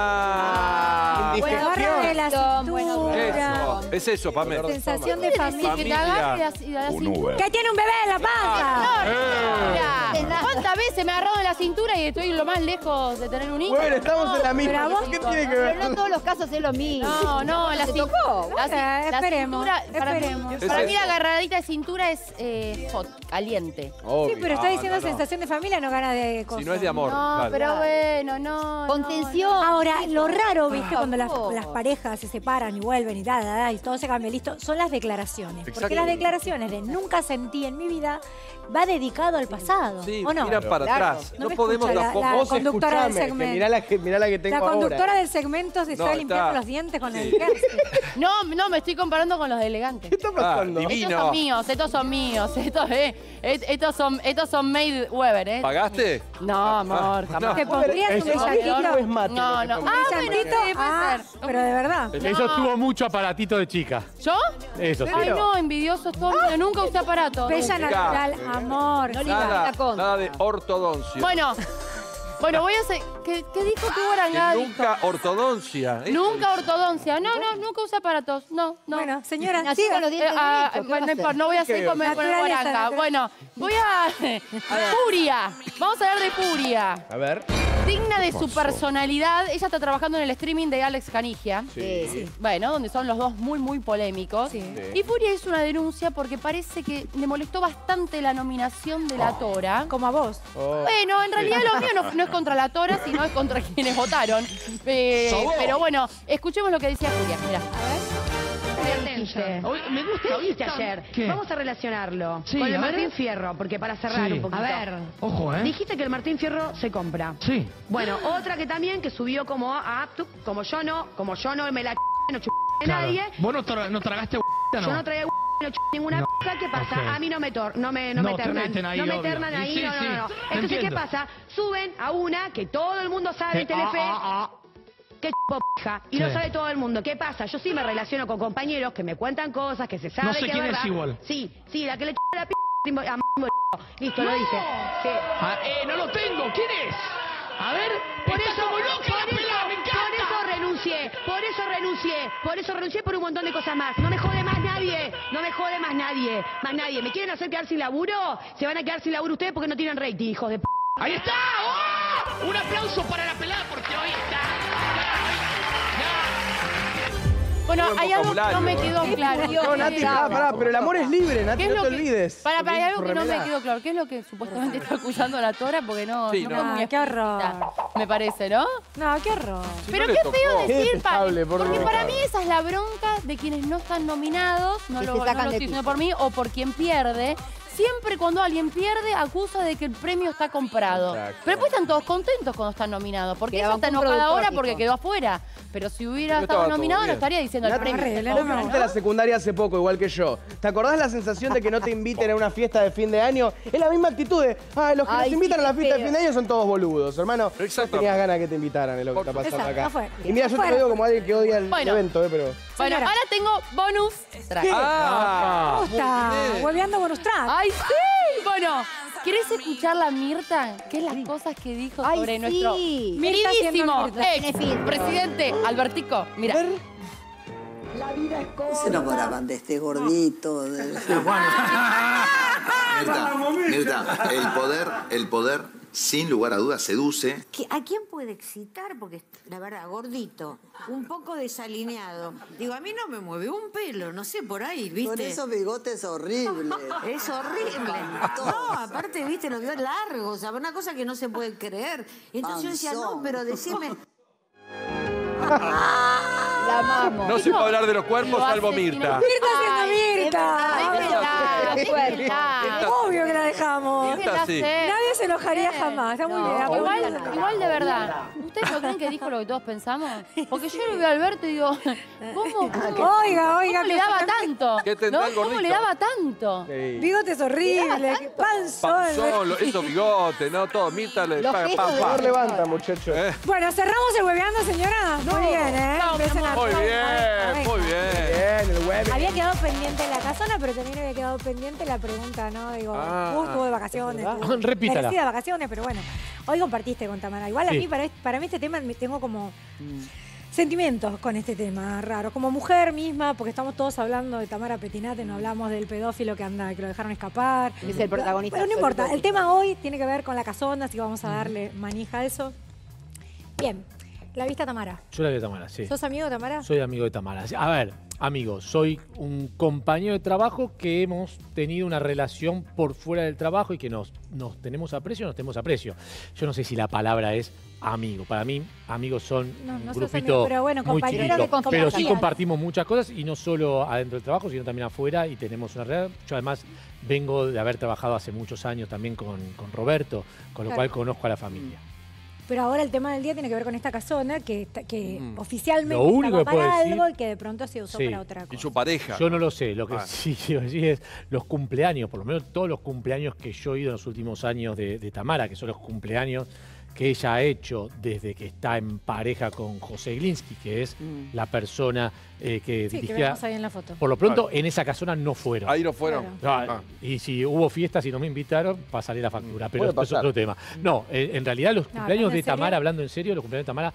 Ah, La garra de la cintura. eso, es eso, Pamela. Sensación de Que te familia. agarre la- la Un cintura. Uber. Que tiene un bebé en la panza. Eh. Mira, ¿cuántas veces me agarró de la cintura y estoy lo más lejos de tener un hijo? Bueno, estamos en la misma. Pero a vos- ¿Qué tiene que Pero ver? no en todos los casos es lo mismo. No, no, la ¿Te cintura. tocó? La, Eh, la esperemos, cintura, para esperemos. mí, Es para mí eso. la agarradita de cintura es eh, hot, caliente. Sí, pero está No, diciendo no, no. sensación de familia, no gana de Si cosas. no es de amor. No, dale. pero bueno, no. Contención. Ahora, lo raro, viste, Por cuando las, favor. las parejas se separan y vuelven y tal, y todo se cambia, listo, son las declaraciones. Exacto. Porque las declaraciones de nunca sentí en mi vida va dedicado al pasado, Sí, ¿o no? miran para Claro. atrás. No No, me podemos escucha la- tampoco. la Vos conductora del escuchame, que segmento. mirá la que, mirá la que tengo La conductora ahora. del segmento se No, está limpiando está. los dientes con el jersey. No, no, me estoy comparando con los de elegantes. ¿Qué está Ah, pasando? divino. Estos son míos, estos son míos, estos, eh, et- estos son, estos son made Weber, ¿eh? ¿Pagaste? No, amor, jamás. ¿Te pondrías ¿Es un escrito brillantito? o es mate? No, no. ¿Un Ah, bueno, brillantito? sí, puede Ah, ser. pero de verdad. Eso tuvo mucho aparatito de chica. ¿Yo? Eso sí. Ay, no, envidiosos todos. Yo nunca usé aparato. Bella nunca. natural, amor. No le digas Nada, la contra. nada de ortodoncia. Bueno, bueno, voy a hacer... ¿Qué, qué dijo tu Que Barangá? nunca ortodoncia. ¿eh? Nunca ortodoncia. No, no, nunca usé aparatos. No, no. Bueno, señora, Nació siga. con los dientes Eh, ah, derechos, ¿qué bueno, va a no importa, hacer? no voy a seguir con, con el Naturaleza, Guaranga. natural. Bueno, voy a... Furia. Vamos a hablar de Furia. A ver. Digna de su personalidad, ella está trabajando en el streaming de Alex Canigia. Sí. Bueno, donde son los dos muy, muy polémicos. Sí. Y Furia hizo una denuncia porque parece que le molestó bastante la nominación de la Tora. Como a vos. Oh. Bueno, en realidad lo mío no, no es contra la Tora, sino es contra quienes votaron. Eh, pero bueno, escuchemos lo que decía Furia. Mirá. Dijiste. Me gusta, oíste ayer. ¿Qué? Vamos a relacionarlo Sí, con el a ver. Martín Fierro, porque para cerrar Sí. un poquito. A ver. Ojo, ¿eh? Dijiste que el Martín Fierro se compra. Sí. Bueno, otra que también que subió como a, tú, como yo no, como yo no me la no chupé a Claro. nadie. ¿Vos no, tra- no tragaste no? Yo no traía no chupé ninguna No. p***, ¿qué pasa? Ok. A mí no me tor no me no, No, me te ternan. meten ahí, no me obvio. ternan Y ahí, sí, no, no, sí, no. te Entonces, ¿qué entiendo. pasa? Suben a una que todo el mundo sabe en Sí, Telefe. ah, ah, Que chupo pija. Y Sí. lo sabe todo el mundo. ¿Qué pasa? Yo sí me relaciono con compañeros que me cuentan cosas, que se sabe No sé que quién es verdad. igual. Sí, sí, la que le chupa la p a listo, lo dije. Sí. Ah, eh, no lo tengo. ¿Quién es? A ver. Por está eso, como loca por la eso, pelada, me encanta. por eso renuncié, por eso renuncié, por eso renuncié por un montón de cosas más. No me jode más nadie, no me jode más nadie, más nadie. ¿Me quieren hacer quedar sin laburo? Se van a quedar sin laburo ustedes porque no tienen rating, hijos de p. Ahí está. ¡Oh! Un aplauso para la pelada porque hoy está. Bueno, Buen hay algo que no me vocabulario, quedó ¿eh? claro. No, Nati, pará, pará, pero el amor es libre, Nati, ¿Qué es no lo te que- olvides. Para, para, hay algo que no me Remera. quedó claro. ¿Qué es lo que supuestamente está acusando la Tora? Porque no, Sí, no, no. fue muy Ah, qué horror. explícita, me parece, ¿no? No, qué horror. Si Pero no le qué tocó. feo Qué decir, pa- detestable, por porque favor. para mí esa es la bronca de quienes no están nominados, no Que lo, se no sacan lo de estoy diciendo piso. por mí, o por quien pierde. Siempre cuando alguien pierde, acusa de que el premio está comprado. Exacto. Pero después están todos contentos cuando están nominados, porque Quedaba ella está un enojada productor ahora fijo. porque quedó afuera. Pero si hubiera Pero estado estaba todo nominado, no bien. estaría diciendo el Nati, premio. horrible, está Vos no, fuiste a la secundaria hace poco, igual que yo. ¿Te acordás la sensación de que no te inviten a una fiesta de fin de año? Es la misma actitud de, ah, los que Ay, nos invitan sí, a la qué fiesta de feo. fin de año son todos boludos, hermano. No Exacto. tenías ganas que te invitaran, es lo que está pasando Exacto, acá. afuera. Y mira, yo te lo Afuera. digo como alguien que odia el Bueno. evento, eh, pero... Bueno, Señora. ahora tengo bonus track. Ah, ¿Cómo está? muy bien. Hueveando bonus track. ¡Ay, sí! Bueno, ¿querés escuchar la Mirta? ¿Qué es las cosas que dijo Ay, sobre sí. nuestro Mirta queridísimo siendo Mirta. ex Tiene filtro. presidente Albertico? Mira. Se enamoraban de este gordito. De... Mirta, Mirta, el poder, el poder, sin lugar a dudas, seduce. ¿Qué- ¿A quién puede excitar? Porque, la verdad, gordito, un poco desalineado. Digo, a mí no me mueve un pelo, no sé, por ahí, ¿viste? Con esos bigotes horribles. Es horrible. No, aparte, viste, los vio largos, o sea, una cosa que no se puede creer. Y entonces yo decía, no, Panzón. pero decime... La amamos. No se puede hablar de los cuerpos Lo salvo hace sin- Mirta. Mirta siendo Mirta. Ay, verdad. Déjenla. Obvio que la dejamos. Déjenla sí. hacer. Nadie se enojaría jamás. Está muy No, bien. igual, igual de verdad. ¿Ustedes no creen que dijo lo que todos pensamos? Porque yo lo veo a Alberto y digo, ¿cómo, cómo, Oiga, oiga, ¿cómo le que daba se- tanto? ¿Qué tendrá ¿No? el ¿Cómo gordito? le daba tanto? Bigote es horrible. qué Panzón. Panzón, lo- esos bigotes, ¿no? Todo, Mirta le Los paga gestos pa, de pa. Por levanta, muchachos. Eh, Bueno, cerramos el hueveando, señora. Muy bien, ¿eh? No, mi Empiecen a- Muy a ver, bien, muy bien. Bien, el web. Había quedado pendiente la casona, pero también había quedado pendiente la pregunta, ¿no? Digo, Ah. uh, estuvo de vacaciones. estuvo- Repítala. merecida vacaciones, pero bueno. Hoy compartiste con Tamara. Igual a Sí. mí, para, para mí este tema, me- tengo como sentimientos con este tema raro. Como mujer misma, porque estamos todos hablando de Tamara Petinate, no hablamos del pedófilo que anda, que lo dejaron escapar. Es el protagonista Pero no importa, absoluto. el tema hoy tiene que ver con la casona, así que vamos a darle manija a eso. Bien, la vista Tamara. Yo la vi a Tamara, sí. ¿Sos amigo de Tamara? Soy amigo de Tamara. A ver, amigo, soy un compañero de trabajo que hemos tenido una relación por fuera del trabajo y que nos, nos tenemos aprecio o nos tenemos aprecio. Yo no sé si la palabra es amigo. Para mí, amigos son No, no un sos grupito amigo, pero bueno, muy compañero chiquito. de compartir. Pero sí compartimos muchas cosas y no solo adentro del trabajo, sino también afuera y tenemos una realidad. Yo además vengo de haber trabajado hace muchos años también con, con Roberto, con lo Claro. cual conozco a la familia. Pero ahora el tema del día tiene que ver con esta casona que, está- que Mm. oficialmente Lo único estaba que puedo para decir- algo y que de pronto se usó Sí. para otra cosa. Y su pareja. Yo no lo sé, lo que Ah. sí quiero decir es los cumpleaños, por lo menos todos los cumpleaños que yo he ido en los últimos años de, de Tamara, que son los cumpleaños que ella ha hecho desde que está en pareja con José Glinsky, que es Mm. la persona eh, que Sí, que dirigía. vemos ahí en la foto. Por lo pronto, en esa casona no fueron. Ahí no fueron. Claro. Ah, Y si hubo fiestas y no me invitaron, pasaré la factura. Pero Puede esto es pasar. otro tema. No, eh, en realidad los No, cumpleaños hablando de en serio. Tamara, hablando en serio, los cumpleaños de Tamara,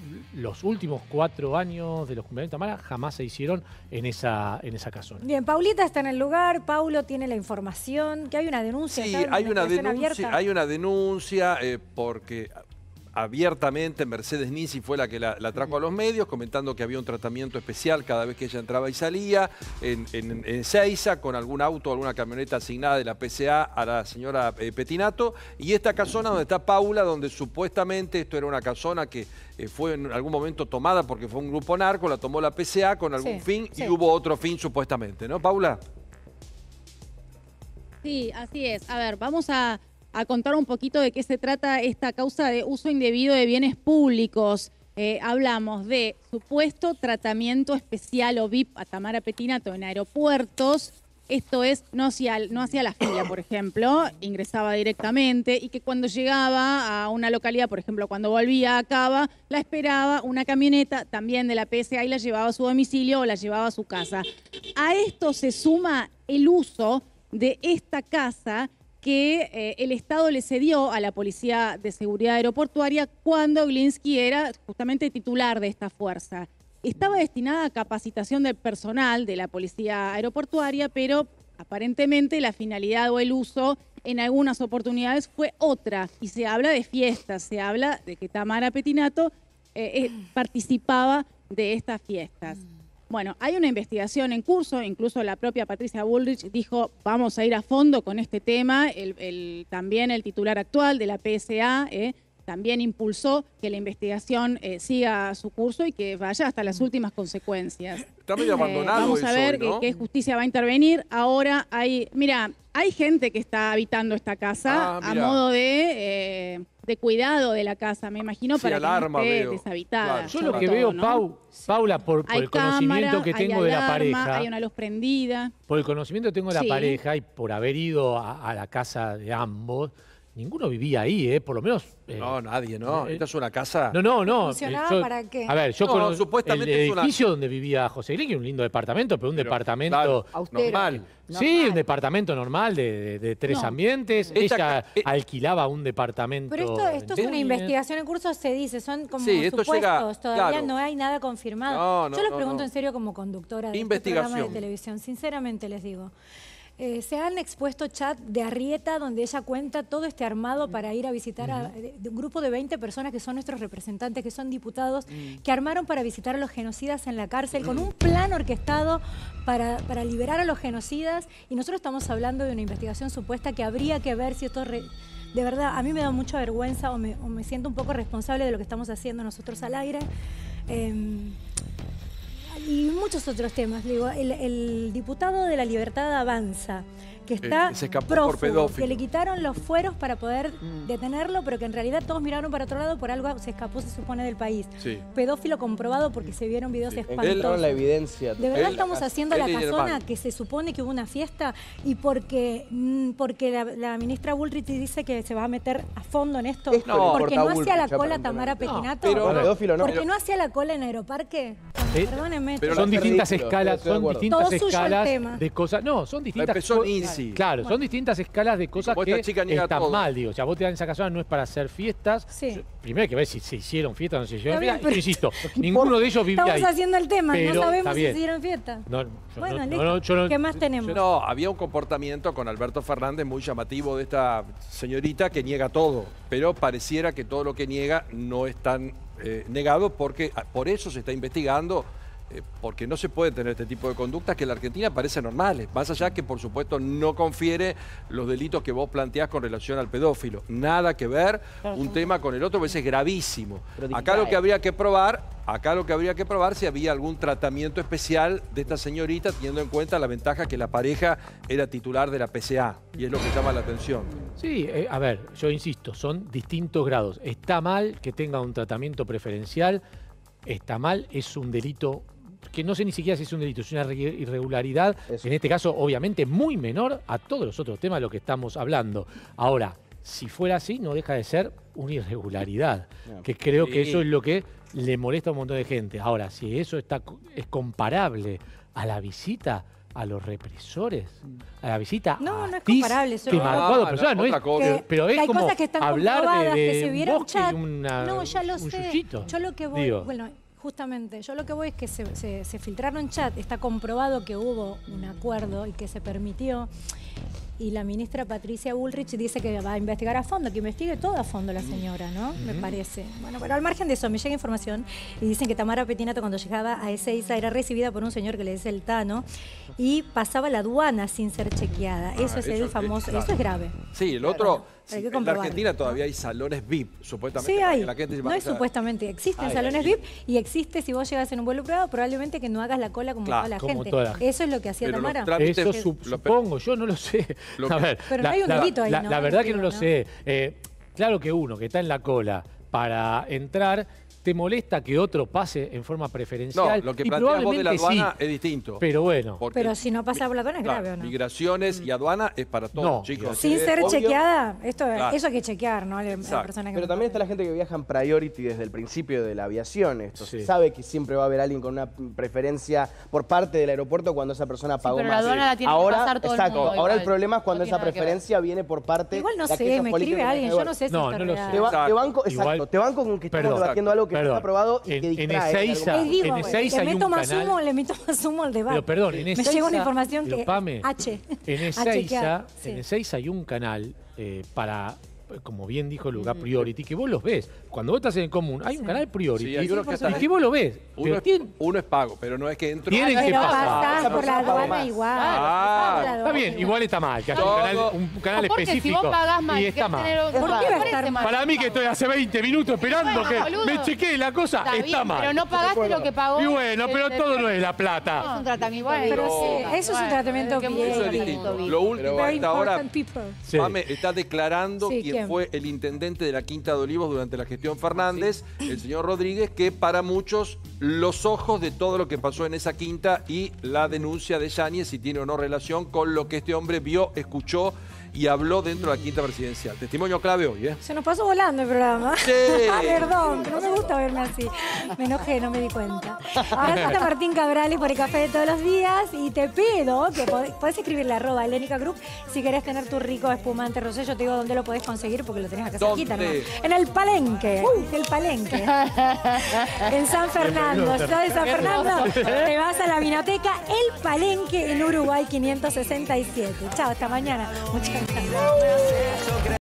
los últimos cuatro años de los cumpleaños de Tamara jamás se hicieron en esa, en esa casona. Bien, Paulita está en el lugar, Paulo tiene la información, que hay una denuncia. Sí, ¿está? hay una investigación denuncia, abierta. hay una denuncia eh, porque abiertamente Mercedes Nisi fue la que la, la trajo a los medios, comentando que había un tratamiento especial cada vez que ella entraba y salía en, en, en Seiza, con algún auto, alguna camioneta asignada de la P C A a la señora eh, Petinato, y esta casona donde está Paula, donde supuestamente esto era una casona que eh, fue en algún momento tomada porque fue un grupo narco, la tomó la P C A con algún Sí, fin sí. y hubo otro fin supuestamente, ¿no, Paula? Sí, así es. A ver, vamos a, a contar un poquito de qué se trata esta causa de uso indebido de bienes públicos. Eh, hablamos de supuesto tratamiento especial o V I P a Tamara Petinato en aeropuertos. Esto es, no hacía, no hacía la fila, por ejemplo, ingresaba directamente y que cuando llegaba a una localidad, por ejemplo, cuando volvía a Cava, la esperaba una camioneta también de la P S A y la llevaba a su domicilio o la llevaba a su casa. A esto se suma el uso de esta casa que eh, el Estado le cedió a la Policía de Seguridad Aeroportuaria cuando Glinsky era justamente titular de esta fuerza. Estaba destinada a capacitación del personal de la Policía Aeroportuaria, pero aparentemente la finalidad o el uso en algunas oportunidades fue otra. Y se habla de fiestas, se habla de que Tamara Petinato eh, eh, participaba de estas fiestas. Bueno, hay una investigación en curso, incluso la propia Patricia Bullrich dijo, vamos a ir a fondo con este tema. El, el- también el titular actual de la P S A eh, también impulsó que la investigación eh, siga su curso y que vaya hasta las últimas consecuencias. Está medio abandonado Vamos a eso ver hoy, ¿no? qué justicia va a intervenir. Ahora hay, mira, hay gente que está habitando esta casa Ah, a mira. modo de, eh, de cuidado de la casa, me imagino, Sí, para alarma que no esté veo. deshabitada. Claro. Yo sobre lo que todo, veo, ¿no? Pau, Paula, por, por Hay el conocimiento cámara, que hay tengo de la alarma, pareja, hay una luz prendida. por el conocimiento que tengo de la Sí. pareja y por haber ido a, a la casa de ambos, ninguno vivía ahí, ¿eh? Por lo menos. eh, No, nadie, ¿no? eh, Esta es una casa. No, no, no. ¿Funcionaba eh, yo- para qué? A ver, yo No, conozco supuestamente el es una- edificio donde vivía José Glenn, que es un lindo departamento, pero un Pero, departamento claro, Austero. normal. Sí, un departamento normal de, de- de tres No. ambientes. Esta Ella ca- eh- alquilaba un departamento. Pero esto, esto es en una Núñez. investigación en curso, se dice, son como Sí, esto supuestos, llega- todavía claro. no hay nada confirmado. No, no, Yo les no, pregunto no. en serio como conductora de este Investigación. programa de televisión, sinceramente les digo. Eh, se han expuesto chat de Arrieta donde ella cuenta todo este armado para ir a visitar a de- de un grupo de veinte personas que son nuestros representantes, que son diputados, que armaron para visitar a los genocidas en la cárcel con un plan orquestado para, para liberar a los genocidas. Y nosotros estamos hablando de una investigación supuesta que habría que ver si esto... re- de verdad, a mí me da mucha vergüenza o me, o me siento un poco responsable de lo que estamos haciendo nosotros al aire. Eh, y muchos otros temas. Le digo, el, el diputado de La Libertad Avanza, que está Eh, se escapó prófugo, por pedófilo. que le quitaron los fueros para poder detenerlo, pero que en realidad todos miraron para otro lado, por algo se escapó, se supone, del país. Sí. Pedófilo comprobado porque se vieron videos espantosos. Encontraron la evidencia. De verdad Él- estamos haciendo él la y el casona hermano. que se supone que hubo una fiesta y porque, mm, porque la, la ministra Bullrich dice que se va a meter a fondo en esto. Esto no porque importa no a hacía la Bullrich, cola aparentemente. Tamara No, Petinato. pero- Con pedófilo no. porque pero- no hacía la cola en Aeroparque. Eh, Perdónenme. pero son la- distintas ridículo, escalas, estoy de son acuerdo. distintas Todo suyo el escalas tema. de cosas. No, son distintas empezó co- Ninzi. Claro, Bueno. son distintas escalas de cosas como que esta chica niega están todo. mal, digo. O sea, vos te dan esa casona no es para hacer fiestas. Sí. Yo- Primero hay que ver si se hicieron fiestas o no se hicieron Está bien, fiestas. pero- Yo insisto, ninguno de ellos vivía Estamos ahí. haciendo el tema, Pero no está sabemos si bien. se hicieron fiesta. No, yo Bueno, no- listo. no, yo no- ¿Qué más tenemos? No, había un comportamiento con Alberto Fernández muy llamativo de esta señorita que niega todo, pero pareciera que todo lo que niega no es tan eh, negado porque ah, por eso se está investigando, eh, porque no se puede tener este tipo de conductas que en la Argentina parecen normales, más allá que por supuesto no confiere los delitos que vos planteás con relación al pedófilo. Nada que ver un tema con el otro, porque ese es gravísimo. Pero Acá lo distrae. que habría que probar, acá lo que habría que probar si había algún tratamiento especial de esta señorita, teniendo en cuenta la ventaja que la pareja era titular de la P C A, y es lo que llama la atención. Sí, eh, a ver, yo insisto, son distintos grados. Está mal que tenga un tratamiento preferencial, está mal, es un delito que no sé ni siquiera si es un delito, es una re- irregularidad, Eso. en este caso obviamente muy menor a todos los otros temas de los que estamos hablando. Ahora, si fuera así, no deja de ser una irregularidad, No. que creo que Sí. eso es lo que le molesta a un montón de gente. Ahora, si eso está, co- es comparable a la visita a los represores, a la visita No, a no es Tis, comparable, eso que no. marcó a dos Ah, personas, no, no es- otra cosa. Que- pero que es hay como cosas que están hablar de, comprobadas, que de se un vieron bosque chat. y una, No, ya lo un sé. yuyito. Yo lo que voy, Digo. bueno, justamente, yo lo que voy es que se, se, se filtraron chat, está comprobado que hubo un acuerdo y que se permitió. Y la ministra Patricia Bullrich dice que va a investigar a fondo, que investigue todo a fondo la señora, ¿no? Me parece. Bueno, pero al margen de eso, me llega información y dicen que Tamara Petinato cuando llegaba a Ezeiza era recibida por un señor que le dice el Tano y pasaba la aduana sin ser chequeada. Eso Ah, es eso el es- famoso, claro. eso es grave. Sí, el otro, Hay que sí, en la comprobarlo, Argentina ¿no? todavía hay salones V I P, supuestamente. Sí para hay, que la gente se no es vaya- supuestamente, existen Ay, salones ay. V I P y existe si vos llegas en un vuelo privado, probablemente que no hagas la cola como Claro, toda la como gente. toda la gente. Eso es lo que hacía Pero los Tamara. trámites- Eso Los- sup- lo- supongo, yo no lo sé. Lo a que- ver, Pero no hay un delito ahí, la, ¿no? la verdad que no Digo, lo ¿no? sé. Eh, claro que uno que está en la cola para entrar, ¿te molesta que otro pase en forma No, preferencial? lo que Y planteas vos de la probablemente aduana sí, es distinto. pero bueno. Porque, Pero si no pasa por la aduana es claro, grave, ¿o no? migraciones y aduana es para todos, No, chicos. Sin Es ser obvio. chequeada, esto, Claro. eso hay que chequear, ¿no? La, la Exacto. persona que Pero me- también está la gente que viaja en priority desde el principio de la aviación. Esto Sí. se sabe que siempre va a haber alguien con una preferencia por parte del aeropuerto cuando esa persona pagó pero la más. aduana la tiene que ahora, pasar todo el exacto, mundo ahora el igual. problema es cuando No esa tiene nada que ver. preferencia viene por parte Igual no de sé, aquellos me políticos escribe que alguien, igual. yo no sé si No, está no lo real. sé. Te, ba- te Exacto. banco, exacto, Igual- te banco con que estamos Perdón. debatiendo algo que Perdón. está aprobado y En- que en distrae. Ezeiza- Les digo, en Ezeiza le hay meto un más canal- humo, le meto más humo al debate. Pero perdón, en Me Ezeiza, llega una información pero que Pame, H. En a Ezeiza, chequear, sí. en Ezeiza hay un canal eh, para, como bien dijo el lugar Priority, que vos los ves. Cuando vos estás en el común, hay un canal Priority Sí, hay uno que está- y que vos lo ves. Uno Pero es, tienen- uno es pago, pero no es que entro. Tienen que Pero pasar. pasás Esa por la persona pagó aduana más. igual. Ah, pasás por la Está aduana bien, igual. igual está mal, que haya un Todo- canal, un canal Porque específico. si vos pagás mal, y que está mal. tener- ¿por qué raro. me Va a parece estar mal? Para mí que estoy hace veinte minutos esperando Bueno, que boludo. me chequee la cosa, Está está, bien, mal. pero no pagaste lo que pagó. Y bueno, el- pero el- todo no es la plata. No. Es un tratamiento Bueno, bien. Pero sí, No. eso es un Bueno, tratamiento que muy bien. Eso es bien. distinto. bien. Lo último Very hasta ahora, important people. Sí. Pame está declarando Sí, quién, ¿quién? fue el intendente de la Quinta de Olivos durante la gestión Fernández, el señor Rodríguez, que para muchos los ojos de todo lo que pasó en esa quinta y la denuncia de Yáñez si tiene o no relación con lo que este hombre vio, escuchó y habló dentro de la quinta presidencial. Testimonio clave hoy, ¿eh? Se nos pasó volando el programa. Sí. Ah, perdón, que no me gusta verme así. Me enojé, no me di cuenta. Gracias a Martín Cabrales por el café de todos los días y te pido que pod- podés escribirle arroba Helénica Group si querés tener tu rico espumante rosé. Yo te digo dónde lo podés conseguir porque lo tenés acá ¿Dónde? cerquita, ¿no? En el Palenque. El Palenque. En San Fernando. Estás de San Fernando, te vas a la vinoteca El Palenque en Uruguay quinientos sesenta y siete. Chao, hasta mañana. Muchas gracias.